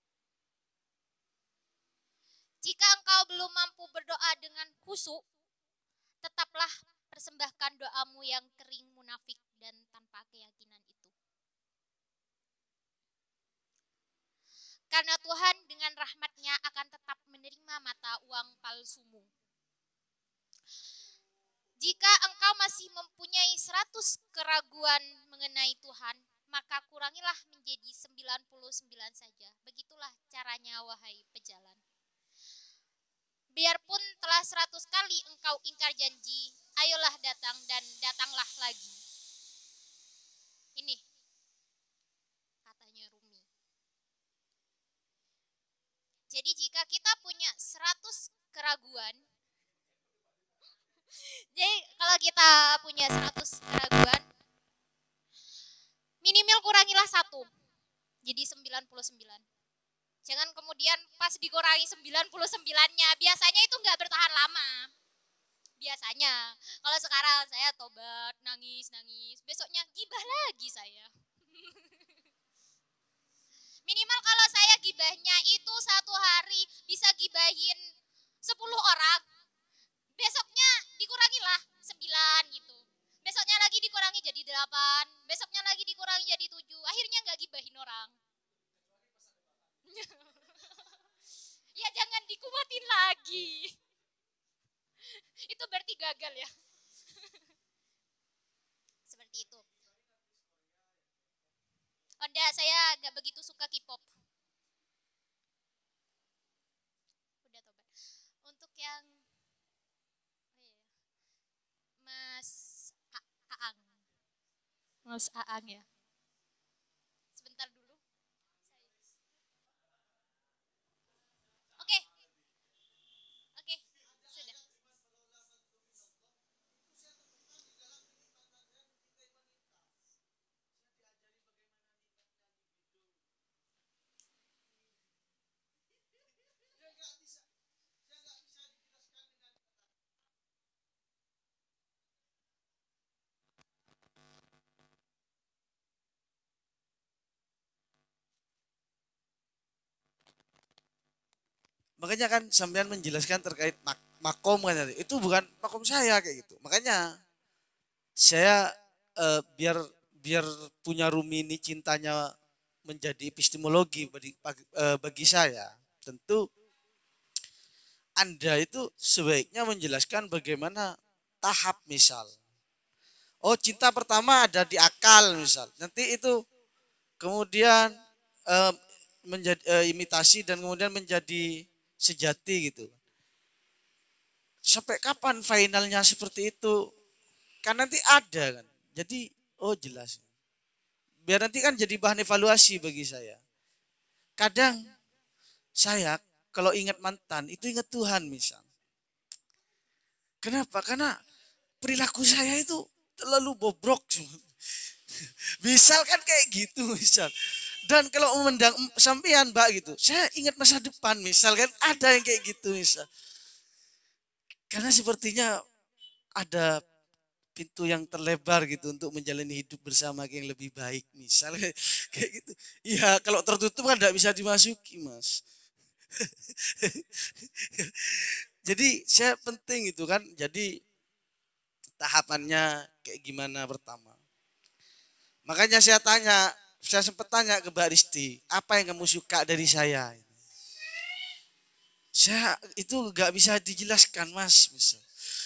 Jika engkau belum mampu berdoa dengan khusyuk, tetaplah persembahkan doamu yang kering, munafik, dan tanpa keyakinan itu. Karena Tuhan dengan rahmatnya akan tetap menerima mata uang palsumu. Jika engkau masih mempunyai seratus keraguan mengenai Tuhan, maka kurangilah menjadi sembilan puluh sembilan saja. Begitulah caranya, wahai pejalan. Biarpun telah seratus kali engkau ingkar janji, ayolah datang dan datanglah lagi. Ini katanya Rumi. Jadi jika kita punya seratus keraguan, jadi kalau kita punya seratus keraguan, minimal kurangilah satu, jadi sembilan puluh sembilan. Jangan kemudian pas dikurangi sembilan puluh sembilan-nya, biasanya itu nggak bertahan lama. Biasanya, kalau sekarang saya tobat, nangis, nangis, besoknya gibah lagi saya. Minimal kalau saya gibahnya itu satu hari bisa gibahin sepuluh orang, besoknya dikurangilah sembilan gitu. Besoknya lagi dikurangi jadi delapan, besoknya lagi dikurangi jadi tujuh, akhirnya nggak gibahin orang. Ya jangan dikuatin lagi. Itu berarti gagal ya. Seperti itu. Oh enggak, saya nggak begitu suka K-pop. Udah tobat. Untuk yang oh iya, Mas A- Aang. Mas Aang ya. Sebentar dulu. Oke. Oke, sudah.
Makanya kan sampean menjelaskan terkait mak makom kan tadi. Itu bukan makom saya kayak gitu. Makanya saya eh, biar biar punya Rumi ini cintanya menjadi epistemologi bagi, bagi, eh, bagi saya. Tentu Anda itu sebaiknya menjelaskan bagaimana tahap misal. Oh, cinta pertama ada di akal misal. Nanti itu kemudian eh, menjadi eh, imitasi dan kemudian menjadi sejati gitu. sampai kapan finalnya seperti itu? Kan nanti ada kan. Jadi oh jelas. Biar nanti kan jadi bahan evaluasi bagi saya. Kadang saya kalau ingat mantan itu ingat Tuhan misal. Kenapa? Karena perilaku saya itu terlalu bobrok. Misal kan kayak gitu misal. Dan kalau memandang sampean mbak gitu, saya ingat masa depan misal kan ada yang kayak gitu misal. Karena sepertinya ada pintu yang terlebar gitu untuk menjalani hidup bersama yang lebih baik misal kayak gitu. Iya kalau tertutup kan tidak bisa dimasuki mas. Jadi saya penting itu kan. Jadi tahapannya kayak gimana pertama. Makanya saya tanya, saya sempat tanya ke Mbak Risti, apa yang kamu suka dari saya? Saya itu gak bisa dijelaskan mas. Misal.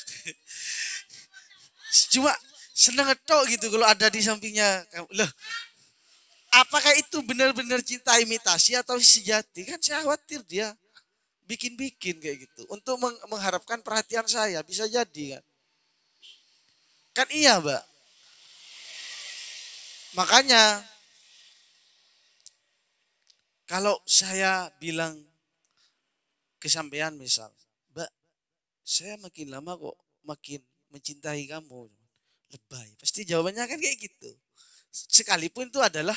Cuma seneng ngetok gitu kalau ada di sampingnya. Loh, apakah itu benar-benar cinta imitasi atau sejati? Kan saya khawatir dia bikin-bikin kayak gitu. Untuk mengharapkan perhatian saya. Bisa jadi kan. Kan iya mbak. Makanya kalau saya bilang ke sampean misal, mbak saya makin lama kok makin mencintai kamu. Lebay. Pasti jawabannya kan kayak gitu. Sekalipun itu adalah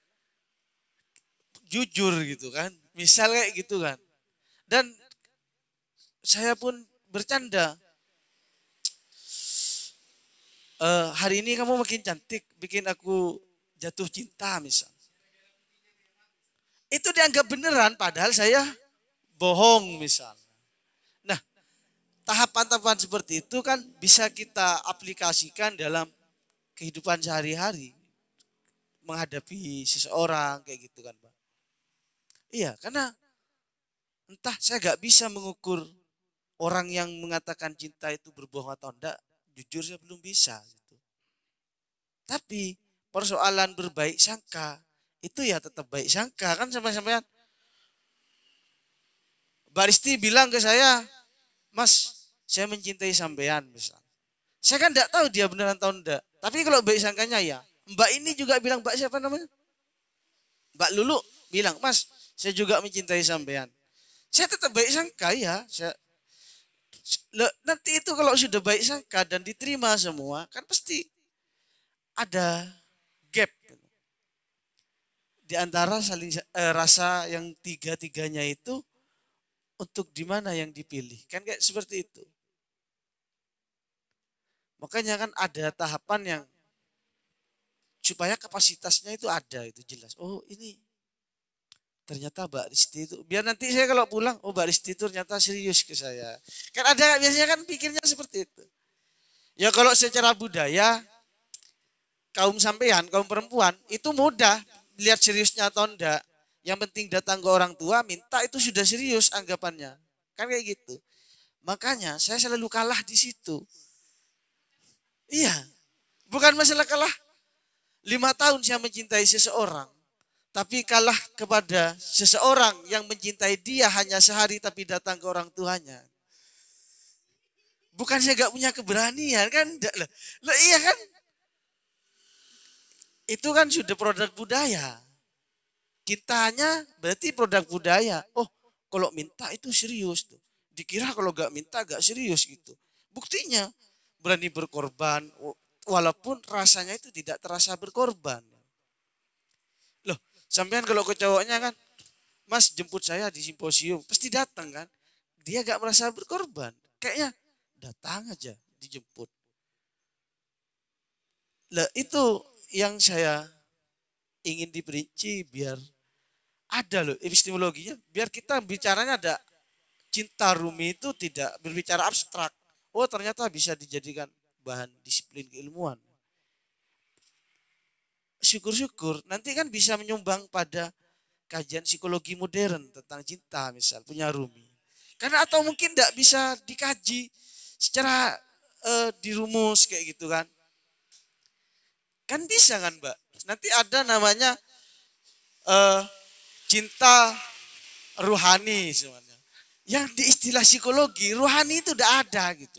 jujur gitu kan. Misal kayak gitu kan. Dan saya pun bercanda. E, hari ini kamu makin cantik. Bikin aku jatuh cinta misal. Itu dianggap beneran padahal saya bohong misal. Nah, tahapan-tahapan seperti itu kan bisa kita aplikasikan dalam kehidupan sehari-hari. Menghadapi seseorang kayak gitu kan Pak. Iya karena entah saya gak bisa mengukur orang yang mengatakan cinta itu berbohong atau enggak. Jujur saya belum bisa. Gitu. Tapi persoalan berbaik sangka itu ya tetap baik sangka kan sampai-sampai Mbak Risti bilang ke saya, Mas, saya mencintai sampean misal. Saya kan enggak tahu dia beneran atau enggak. Tapi kalau baik sangkanya ya. Mbak ini juga bilang, Mbak siapa namanya? Mbak Lulu bilang, Mas, saya juga mencintai sampean. Saya tetap baik sangka ya. Saya, nanti itu kalau sudah baik sangka dan diterima semua, kan pasti ada gap. Di antara saling eh, rasa yang tiga-tiganya itu untuk di mana yang dipilih. Kan kayak seperti itu. Makanya kan ada tahapan yang supaya kapasitasnya itu ada, itu jelas. Oh ini ternyata Mbak Risti itu. Biar nanti saya kalau pulang, oh Mbak Risti itu ternyata serius ke saya. Kan ada biasanya kan pikirnya seperti itu. Ya kalau secara budaya, kaum sampean, kaum perempuan, itu mudah lihat seriusnya atau enggak. Yang penting datang ke orang tua, minta itu sudah serius anggapannya. Kan kayak gitu. Makanya saya selalu kalah di situ. Iya, bukan masalah kalah. Lima tahun saya mencintai seseorang, tapi kalah kepada seseorang yang mencintai dia hanya sehari tapi datang ke orang tuanya. Bukan saya gak punya keberanian kan? Loh, loh iya kan? Itu kan sudah produk budaya. Kitanya berarti produk budaya. Oh, kalau minta itu serius tuh. Dikira kalau gak minta gak serius gitu. Buktinya berani berkorban. Walaupun rasanya itu tidak terasa berkorban. Loh, sampean kalau ke cowoknya kan, Mas jemput saya di simposium, pasti datang kan. Dia gak merasa berkorban. Kayaknya datang aja dijemput. Lah itu yang saya ingin diperinci biar ada loh epistemologinya. Biar kita bicaranya ada cinta Rumi itu tidak berbicara abstrak. Oh ternyata bisa dijadikan bahan disiplin keilmuan. Syukur-syukur nanti kan bisa menyumbang pada kajian psikologi modern tentang cinta misal punya Rumi. Karena atau mungkin tidak bisa dikaji secara uh, dirumus kayak gitu kan. Kan bisa kan Mbak. Nanti ada namanya uh, cinta ruhani sebenarnya. Yang di istilah psikologi, rohani itu udah ada gitu.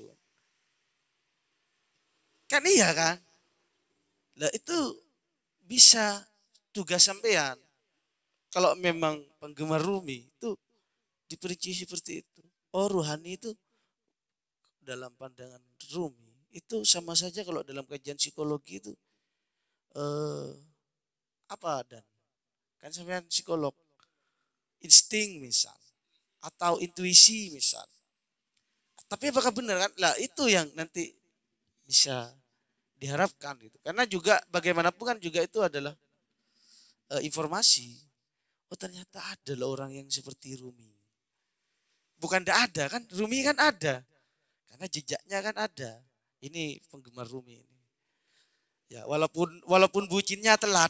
Kan iya kan? Lah itu bisa tugas sampean. Kalau memang penggemar Rumi itu diperinci seperti itu. Oh rohani itu dalam pandangan Rumi itu sama saja kalau dalam kajian psikologi itu eh, apa dan kan sampean psikolog insting misal atau intuisi misal. Tapi apakah benar kan? Lah itu yang nanti bisa diharapkan gitu. Karena juga bagaimanapun kan juga itu adalah e, informasi. Oh ternyata ada loh orang yang seperti Rumi. Bukan tidak ada kan? Rumi kan ada. Karena jejaknya kan ada. Ini penggemar Rumi ini. Ya walaupun walaupun bucinnya telat.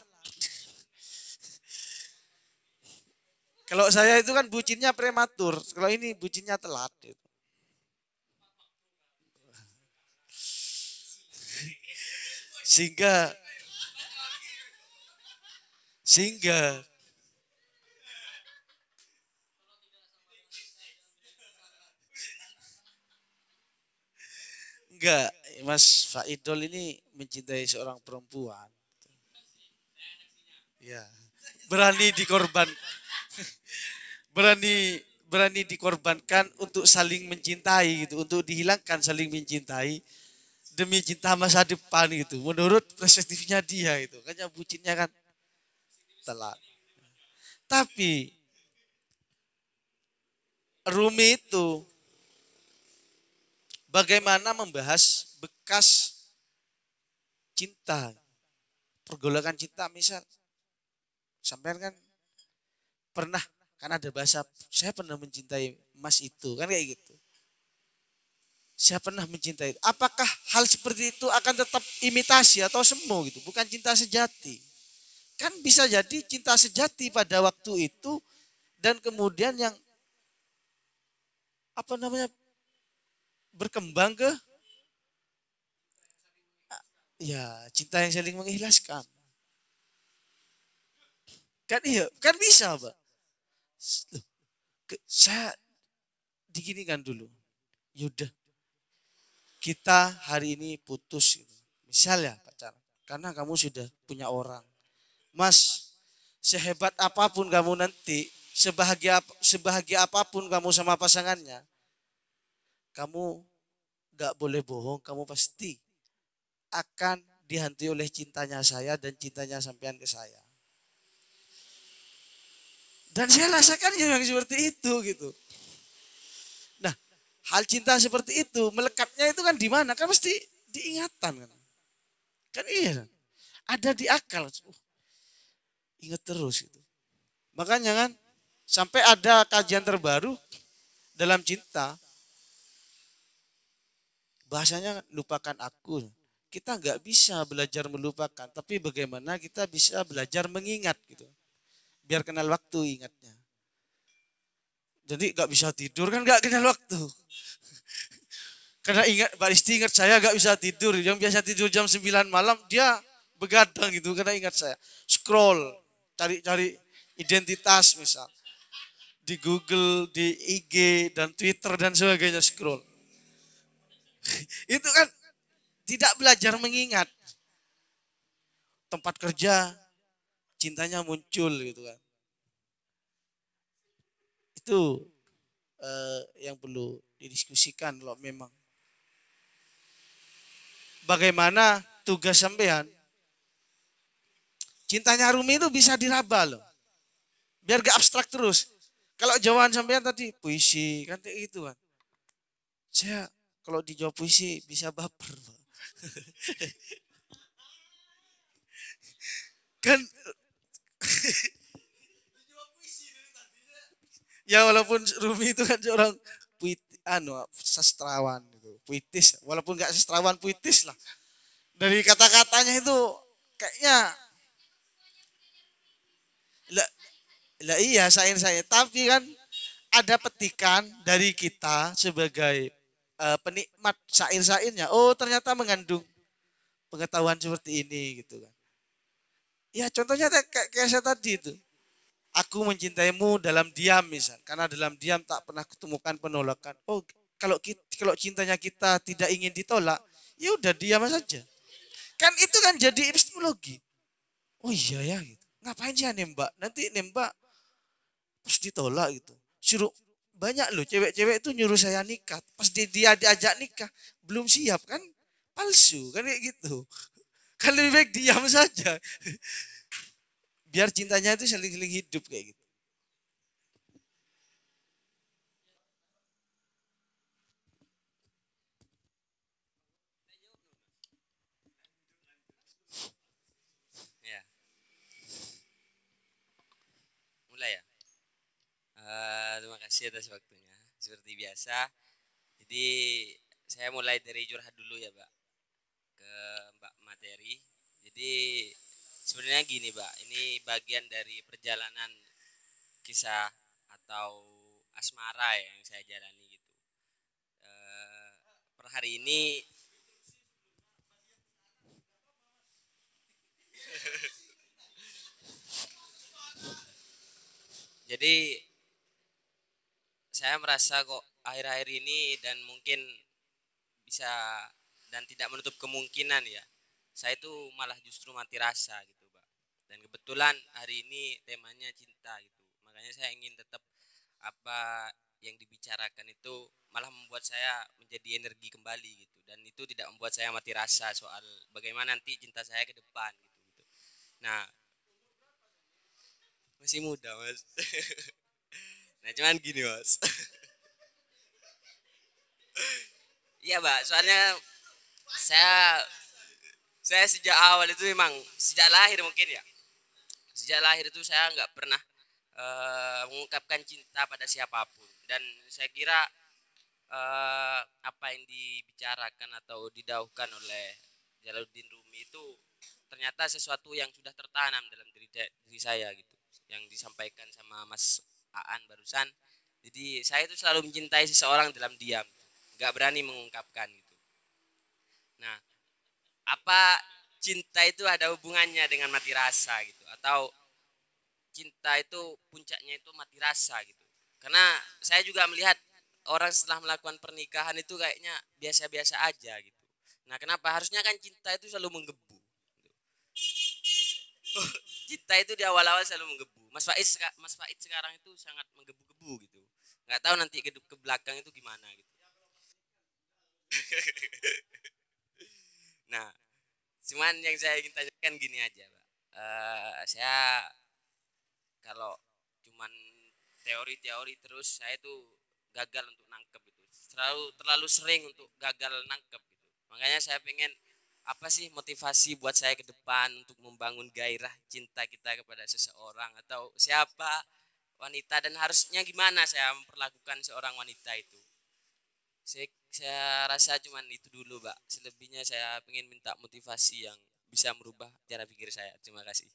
Kalau saya itu kan bucinnya prematur. Kalau ini bucinnya telat. Gitu. Sehingga sehingga enggak, Mas Faidol ini mencintai seorang perempuan. Ya, berani dikorban. Berani berani dikorbankan untuk saling mencintai gitu, untuk dihilangkan saling mencintai demi cinta masa depan gitu. Menurut perspektifnya dia itu, kan yang bucinnya kan telat. Tapi Rumi itu bagaimana membahas bekas cinta, pergolakan cinta misal. Sampean kan pernah, kan ada bahasa, saya pernah mencintai Mas itu, kan kayak gitu. Saya pernah mencintai. Apakah hal seperti itu akan tetap imitasi atau semu gitu, bukan cinta sejati. Kan bisa jadi cinta sejati pada waktu itu dan kemudian yang apa namanya berkembang ke ya cinta yang saling mengikhlaskan. Kan iya, kan bisa, Pak. Loh, ke, saya diginikan dulu. Yaudah, kita hari ini putus. Gitu. Misalnya pacaran, karena kamu sudah punya orang. Mas, sehebat apapun kamu nanti, sebahagia sebahagia apapun kamu sama pasangannya, kamu gak boleh bohong, kamu pasti akan dihantui oleh cintanya saya dan cintanya sampean ke saya. Dan saya rasakan yang seperti itu gitu. Nah, hal cinta seperti itu melekatnya itu kan di mana? Kan mesti diingatan kan. Kan iya. Ada di akal. Uh, ingat terus gitu. Makanya kan sampai ada kajian terbaru dalam cinta. Bahasanya lupakan aku. Kita nggak bisa belajar melupakan, tapi bagaimana kita bisa belajar mengingat gitu. Biar kenal waktu ingatnya. Jadi gak bisa tidur kan gak kenal waktu. Karena ingat Pak Risti ingat saya gak bisa tidur. Yang biasa tidur jam sembilan malam dia begadang gitu karena ingat saya. Scroll, cari-cari identitas misal. Di Google, di I G, dan Twitter dan sebagainya scroll. Itu kan tidak belajar mengingat. Tempat kerja cintanya muncul gitu kan. Itu eh, yang perlu didiskusikan kalau memang bagaimana tugas sampean. Cintanya Rumi itu bisa diraba loh. Biar gak abstrak terus. Kalau jawaban sampean tadi puisi kan kayak gitu kan. Saya kalau dijawab puisi bisa baper. Kan ya walaupun Rumi itu kan seorang puit, anu sastrawan gitu, puitis, walaupun nggak sastrawan puitis lah. Dari kata-katanya itu kayaknya lah, lah iya saya saya tapi kan ada petikan dari kita sebagai uh, penikmat syair-syairnya. Oh, ternyata mengandung pengetahuan seperti ini gitu kan. Ya contohnya kayak, kayak saya tadi itu. aku mencintaimu dalam diam misal, karena dalam diam tak pernah kutemukan penolakan. Oh, kalau kita, kalau cintanya kita tidak ingin ditolak, ya udah diam saja. Kan itu kan jadi epistemologi. Oh iya ya gitu. Ngapain sih nembak? Nanti nembak terus ditolak gitu. Suruh banyak loh cewek-cewek itu nyuruh saya nikah. Pas dia, dia diajak nikah belum siap kan? Palsu kan kayak gitu. Kan lebih baik diam saja. Biar cintanya itu saling-saling hidup kayak gitu.
Ya, mulai ya. Eh, terima kasih atas waktunya. Seperti biasa. Jadi saya mulai dari curhat dulu ya, Mbak. Ke Mbak Materi. Jadi sebenarnya gini, Mbak. Ini bagian dari perjalanan kisah atau asmara ya yang saya jalani gitu. Eh, per hari ini jadi saya merasa kok akhir-akhir ini dan mungkin bisa dan tidak menutup kemungkinan ya. Saya itu malah justru mati rasa gitu, Pak. Dan kebetulan hari ini temanya cinta gitu. Makanya saya ingin tetap apa yang dibicarakan itu malah membuat saya menjadi energi kembali gitu. Dan itu tidak membuat saya mati rasa soal bagaimana nanti cinta saya ke depan gitu. gitu. Nah, masih muda, Mas. Nah, cuman gini, Mas. Iya, Mbak. Soalnya saya saya sejak awal itu memang sejak lahir mungkin ya. Sejak lahir itu saya nggak pernah eh, mengungkapkan cinta pada siapapun. Dan saya kira eh, apa yang dibicarakan atau didauhkan oleh Jalaluddin Rumi itu ternyata sesuatu yang sudah tertanam dalam diri, diri saya gitu. Yang disampaikan sama Mas Aan barusan. Jadi saya itu selalu mencintai seseorang dalam diam, nggak berani mengungkapkan gitu. Nah, apa cinta itu ada hubungannya dengan mati rasa gitu? Atau cinta itu puncaknya itu mati rasa gitu? Karena saya juga melihat orang setelah melakukan pernikahan itu kayaknya biasa-biasa aja gitu. Nah, kenapa harusnya kan cinta itu selalu menggebu? Cinta itu di awal-awal selalu menggebu. Mas Faiz, Mas Faiz sekarang itu sangat menggebu-gebu gitu. Nggak tahu nanti ke, ke belakang itu gimana gitu. Nah, cuman yang saya ingin tanyakan gini aja, Pak. Uh, saya kalau cuman teori-teori terus saya tuh gagal untuk nangkep gitu. Terlalu terlalu sering untuk gagal nangkep gitu. Makanya saya pengen apa sih motivasi buat saya ke depan untuk membangun gairah cinta kita kepada seseorang atau siapa wanita dan harusnya gimana saya memperlakukan seorang wanita itu. Saya, saya rasa cuman itu dulu, Mbak. Selebihnya saya ingin minta motivasi yang bisa merubah cara pikir saya. Terima kasih.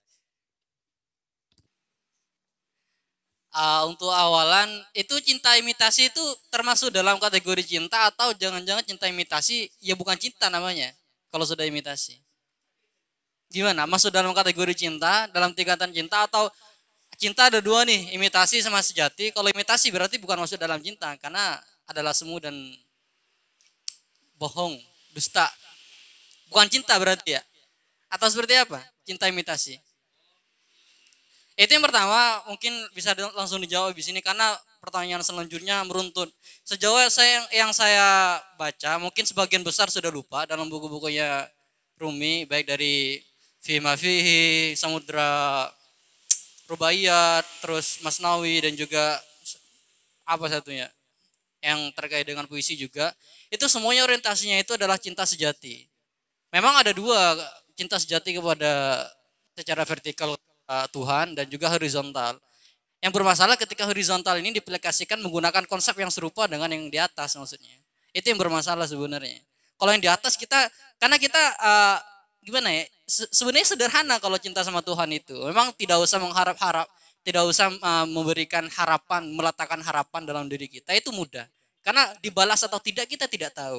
Uh, untuk awalan itu cinta imitasi itu termasuk dalam kategori cinta atau jangan-jangan cinta imitasi ya bukan cinta namanya kalau sudah imitasi. Gimana? Masuk dalam kategori cinta, dalam tingkatan cinta atau cinta ada dua nih, imitasi sama sejati. Kalau imitasi berarti bukan masuk dalam cinta karena adalah semu dan bohong, dusta. Bukan cinta berarti ya? Atau seperti apa? Cinta imitasi. Itu yang pertama, mungkin bisa langsung dijawab di sini karena pertanyaan selanjutnya meruntut. Sejauh saya yang saya baca, mungkin sebagian besar sudah lupa dalam buku-bukunya Rumi, baik dari Fima Fihi, Samudra Rubaiyat, terus Masnawi dan juga apa satunya yang terkait dengan puisi juga. Itu semuanya orientasinya itu adalah cinta sejati. Memang ada dua, cinta sejati kepada secara vertikal Tuhan dan juga horizontal. Yang bermasalah ketika horizontal ini diaplikasikan menggunakan konsep yang serupa dengan yang di atas maksudnya. Itu yang bermasalah sebenarnya. Kalau yang di atas kita, karena kita uh, gimana ya, se sebenarnya sederhana kalau cinta sama Tuhan itu. Memang tidak usah mengharap-harap, tidak usah uh, memberikan harapan, meletakkan harapan dalam diri kita, itu mudah. Karena dibalas atau tidak kita tidak tahu.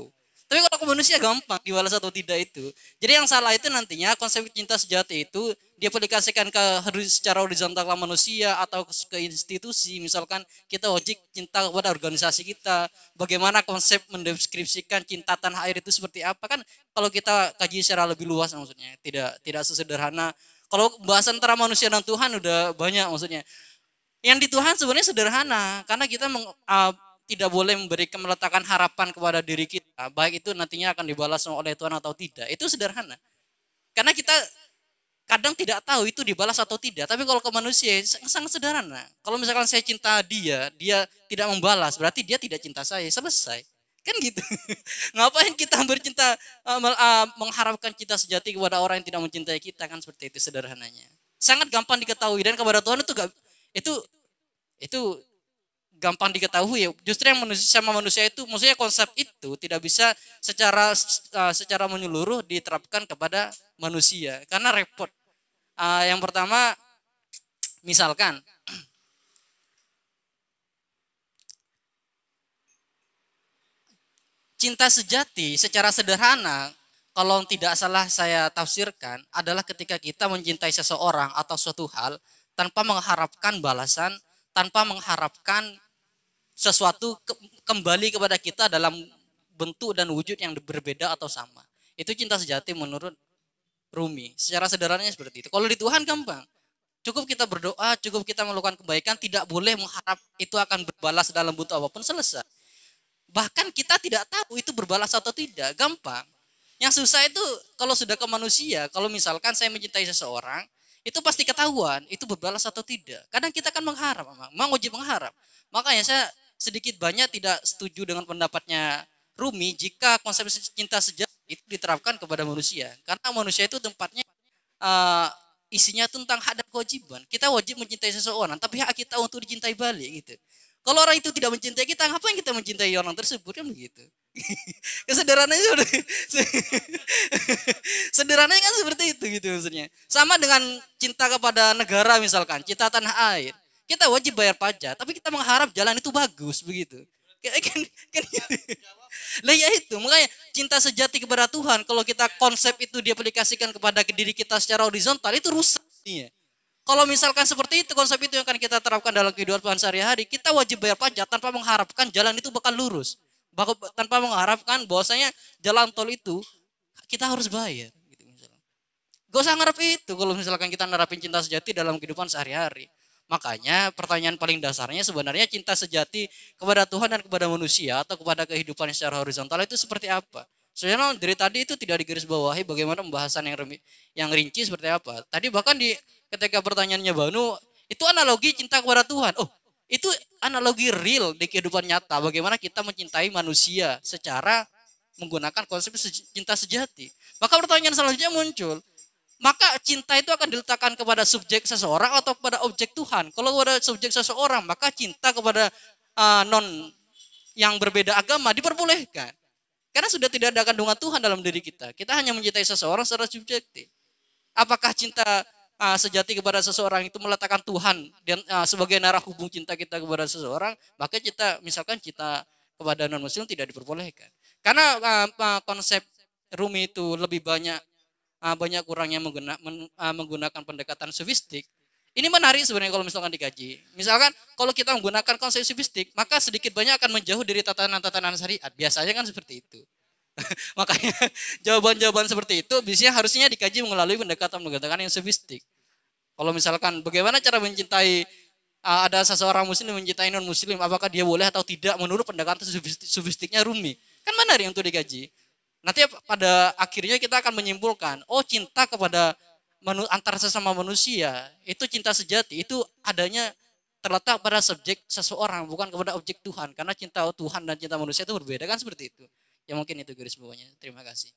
Tapi kalau ke manusia gampang dibalas atau tidak itu. Jadi yang salah itu nantinya konsep cinta sejati itu diaplikasikan ke secara horizontal ke manusia atau ke institusi. Misalkan kita wajib cinta kepada organisasi kita. Bagaimana konsep mendeskripsikan cinta tanah air itu seperti apa kan? Kalau kita kaji secara lebih luas maksudnya, tidak tidak sesederhana. Kalau bahasan antara manusia dan Tuhan udah banyak maksudnya. Yang di Tuhan sebenarnya sederhana karena kita meng, uh, tidak boleh memberikan meletakkan harapan kepada diri kita, baik itu nantinya akan dibalas oleh Tuhan atau tidak. Itu sederhana. Karena kita kadang tidak tahu itu dibalas atau tidak. Tapi kalau ke manusia sangat sederhana. Kalau misalkan saya cinta dia, dia tidak membalas, berarti dia tidak cinta saya. Selesai. Kan gitu. Ngapain kita bercinta, uh, uh, mengharapkan cinta sejati kepada orang yang tidak mencintai kita, kan seperti itu sederhananya. Sangat gampang diketahui dan kepada Tuhan itu gak, itu itu gampang diketahui ya. Justru yang manusia sama manusia itu, maksudnya konsep itu tidak bisa secara uh, secara menyeluruh diterapkan kepada manusia karena repot. Uh, yang pertama, misalkan cinta sejati secara sederhana, kalau tidak salah saya tafsirkan, adalah ketika kita mencintai seseorang atau suatu hal tanpa mengharapkan balasan, tanpa mengharapkan sesuatu ke, kembali kepada kita dalam bentuk dan wujud yang berbeda atau sama. Itu cinta sejati menurut Rumi. Secara sederhananya seperti itu. Kalau di Tuhan gampang. Cukup kita berdoa, cukup kita melakukan kebaikan, tidak boleh mengharap itu akan berbalas dalam bentuk apapun, selesai. Bahkan kita tidak tahu itu berbalas atau tidak, gampang. Yang susah itu kalau sudah ke manusia, kalau misalkan saya mencintai seseorang, itu pasti ketahuan itu berbalas atau tidak. Kadang kita kan mengharap, memang wajib mengharap. Makanya saya sedikit banyak tidak setuju dengan pendapatnya Rumi jika konsep cinta sejati itu diterapkan kepada manusia. Karena manusia itu tempatnya uh, isinya tentang hak dan kewajiban. Kita wajib mencintai seseorang, tapi hak kita untuk dicintai balik gitu. Kalau orang itu tidak mencintai kita, ngapain kita mencintai orang tersebut, kan begitu. Kesederhananya udah sederhananya kan seperti itu gitu maksudnya. Sama dengan cinta kepada negara misalkan, cinta tanah air. Kita wajib bayar pajak, tapi kita mengharap jalan itu bagus begitu. Kan, kan, lah ya itu, makanya cinta sejati kepada Tuhan kalau kita konsep itu diaplikasikan kepada diri kita secara horizontal itu rusak ya. Kalau misalkan seperti itu konsep itu yang akan kita terapkan dalam kehidupan sehari-hari, kita wajib bayar pajak tanpa mengharapkan jalan itu bakal lurus. Tanpa mengharapkan bahwasanya jalan tol itu kita harus bayar gitu misalnya. Gak usah ngarep itu kalau misalkan kita nerapin cinta sejati dalam kehidupan sehari-hari. Makanya pertanyaan paling dasarnya sebenarnya cinta sejati kepada Tuhan dan kepada manusia atau kepada kehidupan secara horizontal itu seperti apa? Sebenarnya dari tadi itu tidak digarisbawahi bagaimana pembahasan yang yang rinci seperti apa. Tadi bahkan di ketika pertanyaannya Banu itu analogi cinta kepada Tuhan. Oh, itu analogi real di kehidupan nyata. Bagaimana kita mencintai manusia secara menggunakan konsep cinta sejati. Maka pertanyaan selanjutnya muncul. Maka cinta itu akan diletakkan kepada subjek seseorang atau kepada objek Tuhan. Kalau kepada subjek seseorang, maka cinta kepada uh, non yang berbeda agama diperbolehkan. Karena sudah tidak ada kandungan Tuhan dalam diri kita. Kita hanya mencintai seseorang secara subjektif. Apakah cinta uh, sejati kepada seseorang itu meletakkan Tuhan dan uh, sebagai narah hubung cinta kita kepada seseorang, maka kita misalkan cinta kepada non muslim tidak diperbolehkan. Karena uh, uh, konsep Rumi itu lebih banyak uh, banyak kurangnya mengguna, men, uh, menggunakan pendekatan sofistik. Ini menarik sebenarnya kalau misalkan dikaji. Misalkan kalau kita menggunakan konsep sofistik, maka sedikit banyak akan menjauh dari tatanan-tatanan syariat. Biasanya kan seperti itu. Makanya jawaban-jawaban seperti itu biasanya harusnya dikaji melalui pendekatan-pendekatan yang sofistik. Kalau misalkan bagaimana cara mencintai, uh, ada seseorang muslim mencintai non muslim, apakah dia boleh atau tidak menurut pendekatan sofistik, sofistiknya Rumi. Kan menarik untuk dikaji. Nanti pada akhirnya kita akan menyimpulkan, oh cinta kepada manu, antar sesama manusia, itu cinta sejati, itu adanya terletak pada subjek seseorang, bukan kepada objek Tuhan. Karena cinta Tuhan dan cinta manusia itu berbeda, kan seperti itu. Ya mungkin itu garis bawahnya. Terima kasih.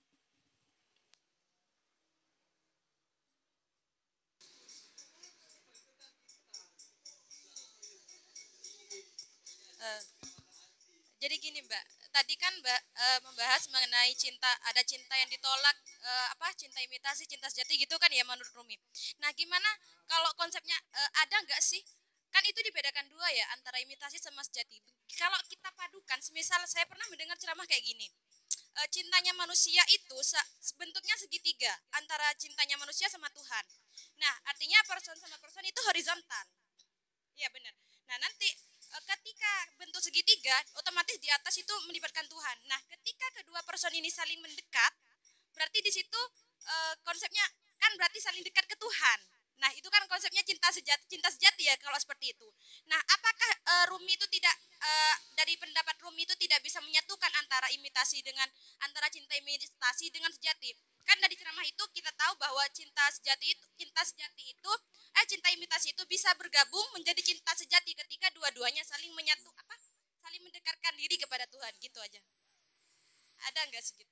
Uh, jadi gini Mbak, tadi kan Mbak uh, membahas mengenai cinta, ada cinta yang ditolak, uh, apa cinta imitasi, cinta sejati gitu kan ya menurut Rumi. Nah gimana kalau konsepnya uh, ada nggak sih? Kan itu dibedakan dua ya antara imitasi sama sejati. Kalau kita padukan, semisal saya pernah mendengar ceramah kayak gini. eh, cintanya manusia itu sa- bentuknya segitiga antara cintanya manusia sama Tuhan. Nah, artinya person sama person itu horizontal. Iya benar. Nah, nanti eh, ketika bentuk segitiga, otomatis di atas itu melibatkan Tuhan. Nah, ketika kedua person ini saling mendekat, berarti di situ eh, konsepnya kan berarti saling dekat ke Tuhan. Nah, itu kan konsepnya cinta sejati, cinta sejati ya kalau seperti itu. Nah, apakah eh, Rumi itu tidak eh, dari pendapat Rumi itu tidak bisa menyatukan antara imitasi dengan antara cinta imitasi dengan sejati? Kan dari ceramah itu kita tahu bahwa cinta sejati itu cinta sejati itu eh cinta imitasi itu bisa bergabung menjadi cinta sejati ketika dua-duanya saling menyatu apa? Saling mendekatkan diri kepada Tuhan, gitu aja. Ada enggak segitu?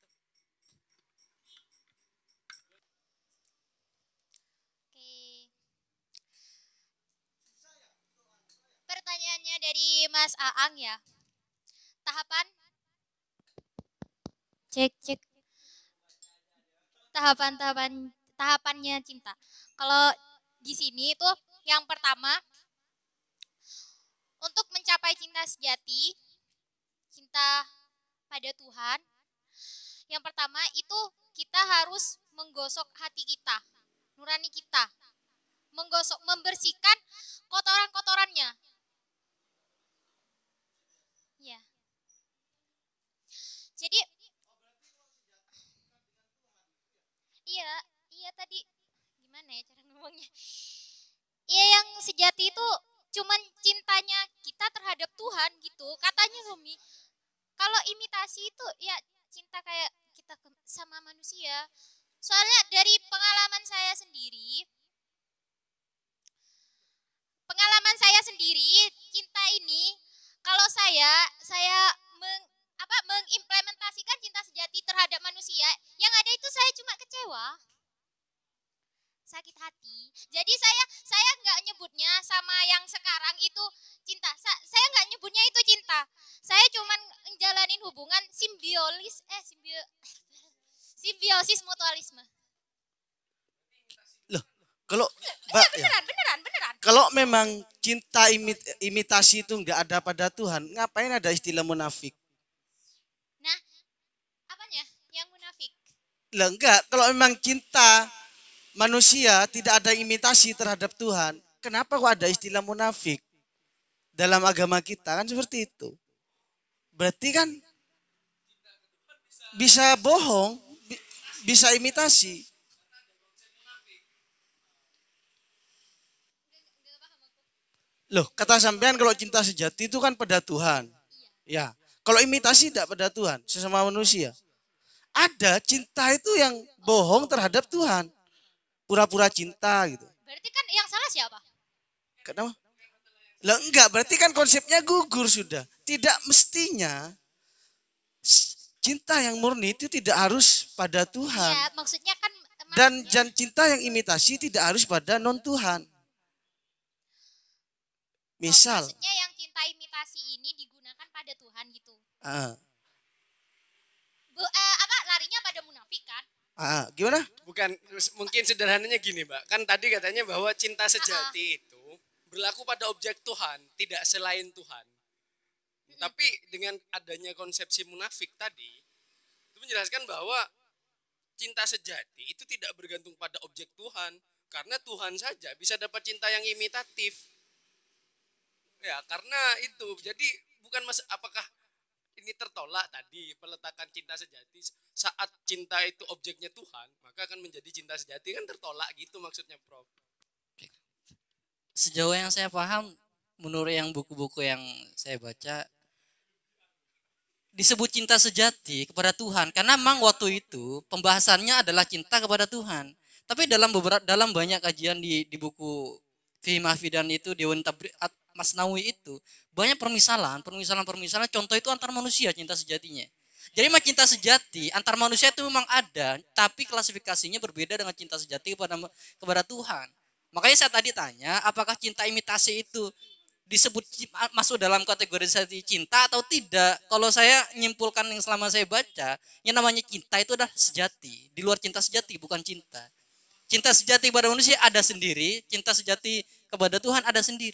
Oke. Pertanyaannya dari Mas Aang ya. Tahapan cek cek tahapan-tahapan tahapannya cinta. Kalau di sini itu yang pertama untuk mencapai cinta sejati, cinta pada Tuhan. Yang pertama itu kita harus menggosok hati kita, nurani kita. Menggosok, membersihkan kotoran-kotorannya. Ya. Jadi iya, iya tadi gimana ya cara ngomongnya? Iya yang sejati itu cuman cintanya kita terhadap Tuhan gitu. Katanya Rumi. Kalau imitasi itu ya cinta kayak kita ke, sama manusia. Soalnya dari pengalaman saya sendiri, pengalaman saya sendiri cinta ini kalau saya saya meng, apa mengimplementasikan cinta sejati terhadap manusia, yang ada itu saya cuma kecewa, sakit hati. Jadi saya saya nggak nyebutnya sama yang sekarang itu cinta. Sa, saya nggak nyebutnya itu cinta. Saya cuma menjalanin hubungan simbiosis eh simbio, simbiosis mutualisme.
Loh, kalau
Iya
Mbak, ya,
beneran beneran beneran.
kalau memang cinta imit, imitasi itu nggak ada pada Tuhan, ngapain ada istilah munafik?
Nah, apanya? Yang munafik.
Lah enggak, kalau memang cinta manusia tidak ada imitasi terhadap Tuhan, kenapa kok ada istilah munafik? Dalam agama kita kan seperti itu. Berarti kan bisa bohong, bi- bisa imitasi. Loh, kata sampean kalau cinta sejati itu kan pada Tuhan. Ya. Kalau imitasi tidak pada Tuhan, sesama manusia. Ada cinta itu yang bohong terhadap Tuhan. Pura-pura cinta gitu.
Berarti kan yang salah siapa?
Kenapa? Lah enggak, berarti kan konsepnya gugur sudah. Tidak mestinya cinta yang murni itu tidak harus pada Tuhan.
Ya, maksudnya kan
Dan
maksudnya-
jan cinta yang imitasi tidak harus pada non Tuhan. Misal,
maksudnya yang cinta imitasi ini digunakan pada Tuhan gitu.
ah,
Bu, eh, apa larinya pada munafik kan?
ah, gimana?
Bukan, mungkin sederhananya gini Mbak. Kan tadi katanya bahwa cinta sejati itu berlaku pada objek Tuhan, tidak selain Tuhan. Tapi dengan adanya konsepsi munafik tadi, itu menjelaskan bahwa cinta sejati itu tidak bergantung pada objek Tuhan. Karena Tuhan saja bisa dapat cinta yang imitatif. Ya, karena itu. Jadi bukan mas apakah ini tertolak tadi peletakan cinta sejati saat cinta itu objeknya Tuhan, maka akan menjadi cinta sejati, kan tertolak gitu maksudnya, Prof.
Sejauh yang saya paham, menurut yang buku-buku yang saya baca, disebut cinta sejati kepada Tuhan karena memang waktu itu pembahasannya adalah cinta kepada Tuhan. Tapi dalam beberapa dalam banyak kajian di di buku Fiqh Mahfidan itu Dewan Tabri Masnawi itu banyak permisalan, permisalan-permisalan contoh itu antar manusia cinta sejatinya. Jadi memang cinta sejati antar manusia itu memang ada, tapi klasifikasinya berbeda dengan cinta sejati kepada kepada Tuhan. Makanya saya tadi tanya, apakah cinta imitasi itu disebut masuk dalam kategorisasi cinta atau tidak? Kalau saya nyimpulkan yang selama saya baca, yang namanya cinta itu adalah sejati. Di luar cinta sejati bukan cinta. Cinta sejati kepada manusia ada sendiri, cinta sejati kepada Tuhan ada sendiri.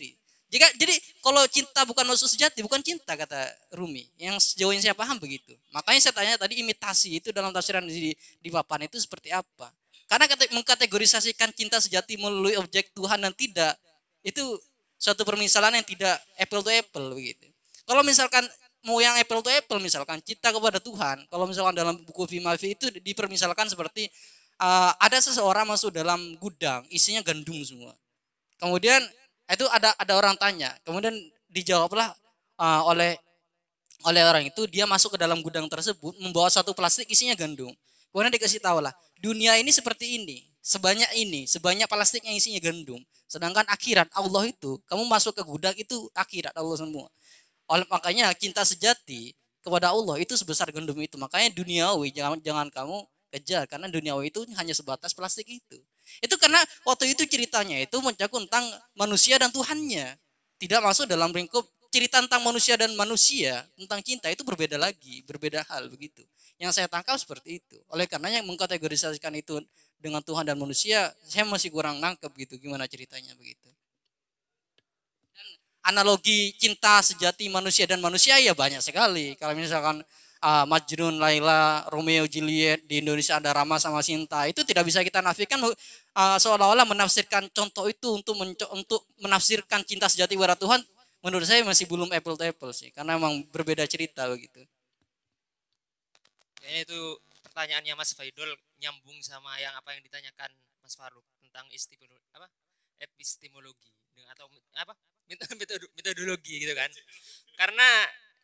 Jika jadi kalau cinta bukan musuh sejati, bukan cinta kata Rumi. Yang sejauh yang saya paham begitu. Makanya saya tanya tadi imitasi itu dalam tafsiran di, di papan itu seperti apa? Karena kata, mengkategorisasikan cinta sejati melalui objek Tuhan dan tidak, itu suatu permisalan yang tidak apple to apple begitu. Kalau misalkan mau yang apple to apple, misalkan cinta kepada Tuhan, kalau misalkan dalam buku Fimafi itu dipermisalkan seperti uh, ada seseorang masuk dalam gudang, isinya gandum semua. Kemudian itu ada ada orang tanya, kemudian dijawablah uh, oleh oleh orang itu, dia masuk ke dalam gudang tersebut membawa satu plastik isinya gandum. Kemudian dikasih tahu lah, dunia ini seperti ini, sebanyak ini, sebanyak plastik yang isinya gandum. Sedangkan akhirat Allah itu, kamu masuk ke gudang itu akhirat Allah semua. Oleh makanya cinta sejati kepada Allah itu sebesar gandum itu. Makanya duniawi jangan jangan kamu kejar, karena duniawi itu hanya sebatas plastik itu. Itu karena waktu itu ceritanya itu mencakup tentang manusia dan Tuhannya. Tidak masuk dalam lingkup cerita tentang manusia dan manusia, tentang cinta itu berbeda lagi, berbeda hal begitu. Yang saya tangkap seperti itu. Oleh karenanya mengkategorisasikan itu dengan Tuhan dan manusia, saya masih kurang nangkep gitu gimana ceritanya begitu. Dan analogi cinta sejati manusia dan manusia ya banyak sekali. Kalau misalkan Uh, Majnun, Laila, Romeo, Juliet, di Indonesia ada Rama sama Sinta, itu tidak bisa kita nafikan uh, seolah-olah menafsirkan contoh itu untuk menco- untuk menafsirkan cinta sejati kepada Tuhan. Menurut saya masih belum apple to apple sih, karena memang berbeda cerita begitu.
Kayaknya itu pertanyaannya Mas Faidul nyambung sama yang apa yang ditanyakan Mas Faruk tentang istimolo, apa epistemologi dengan atau apa metodologi gitu kan. Karena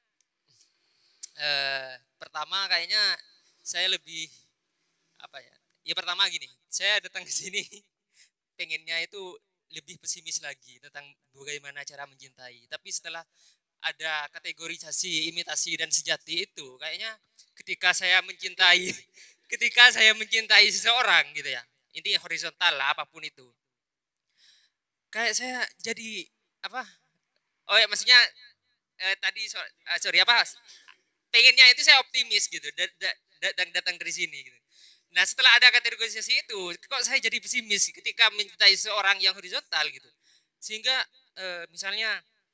Eh, pertama kayaknya saya lebih apa ya? Ya pertama gini, saya datang ke sini pengennya itu lebih pesimis lagi tentang bagaimana cara mencintai. Tapi setelah ada kategorisasi, imitasi dan sejati itu, kayaknya ketika saya mencintai, ketika saya mencintai seseorang gitu ya, intinya horizontal lah apapun itu, kayak saya jadi apa? Oh ya maksudnya eh, tadi so, uh, sorry apa? Pengennya itu saya optimis gitu, datang datang ke sini gitu. Nah setelah ada kategorisasi itu, kok saya jadi pesimis ketika mencintai seorang yang horizontal gitu. Sehingga e, misalnya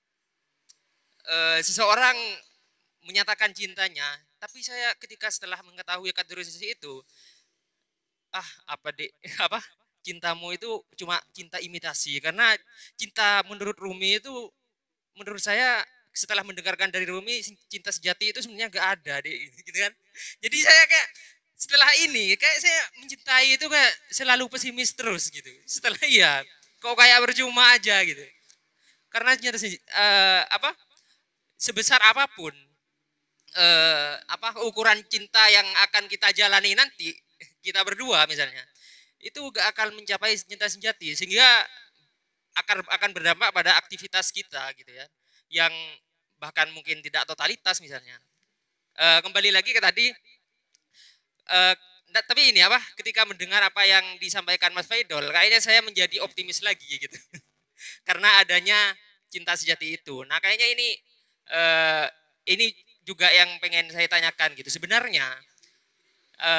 e, seseorang menyatakan cintanya, tapi saya ketika setelah mengetahui kategorisasi itu, ah apa deh apa cintamu itu cuma cinta imitasi, karena cinta menurut Rumi itu menurut saya setelah mendengarkan dari Rumi cinta sejati itu sebenarnya gak ada deh gitu kan. Jadi saya kayak setelah ini kayak saya mencintai itu kayak selalu pesimis terus gitu. Setelah iya kok kayak percuma aja gitu. Karena cinta uh, apa sebesar apapun uh, apa ukuran cinta yang akan kita jalani nanti kita berdua misalnya, itu gak akan mencapai cinta sejati, sehingga akan akan berdampak pada aktivitas kita gitu ya, yang bahkan mungkin tidak totalitas misalnya. E, kembali lagi ke tadi, e, tapi ini apa? Ketika mendengar apa yang disampaikan Mas Faidul, kayaknya saya menjadi optimis lagi gitu, karena adanya cinta sejati itu. Nah kayaknya ini e, ini juga yang pengen saya tanyakan gitu. Sebenarnya e,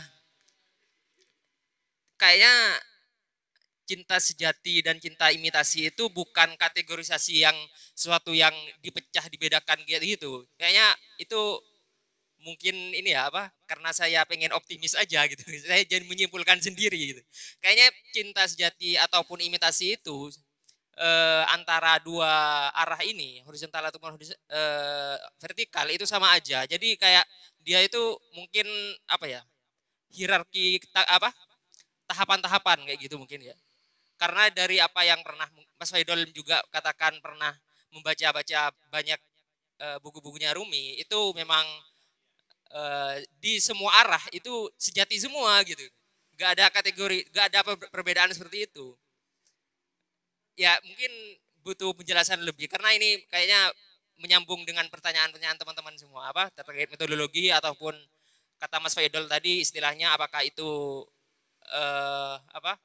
kayaknya cinta sejati dan cinta imitasi itu bukan kategorisasi yang sesuatu yang dipecah dibedakan gitu. Kayaknya itu mungkin ini ya apa? Karena saya pengen optimis aja gitu. Saya jadi menyimpulkan sendiri gitu. Kayaknya cinta sejati ataupun imitasi itu eh, antara dua arah ini, horizontal ataupun eh, vertikal itu sama aja. Jadi kayak dia itu mungkin apa ya? Hierarki apa? Tahapan-tahapan kayak gitu mungkin ya. Karena dari apa yang pernah Mas Faidul juga katakan pernah membaca-baca banyak e, buku-bukunya Rumi, itu memang e, di semua arah itu sejati semua gitu. Gak ada kategori, gak ada perbedaan seperti itu. Ya mungkin butuh penjelasan lebih, karena ini kayaknya menyambung dengan pertanyaan-pertanyaan teman-teman semua, apa terkait metodologi ataupun kata Mas Faidul tadi istilahnya apakah itu e, apa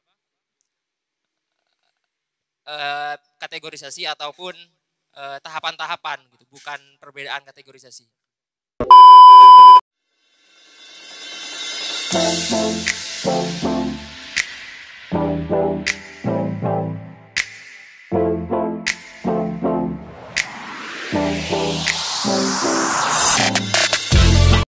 Uh, kategorisasi ataupun uh, tahapan-tahapan gitu, bukan perbedaan kategorisasi.
Thank you.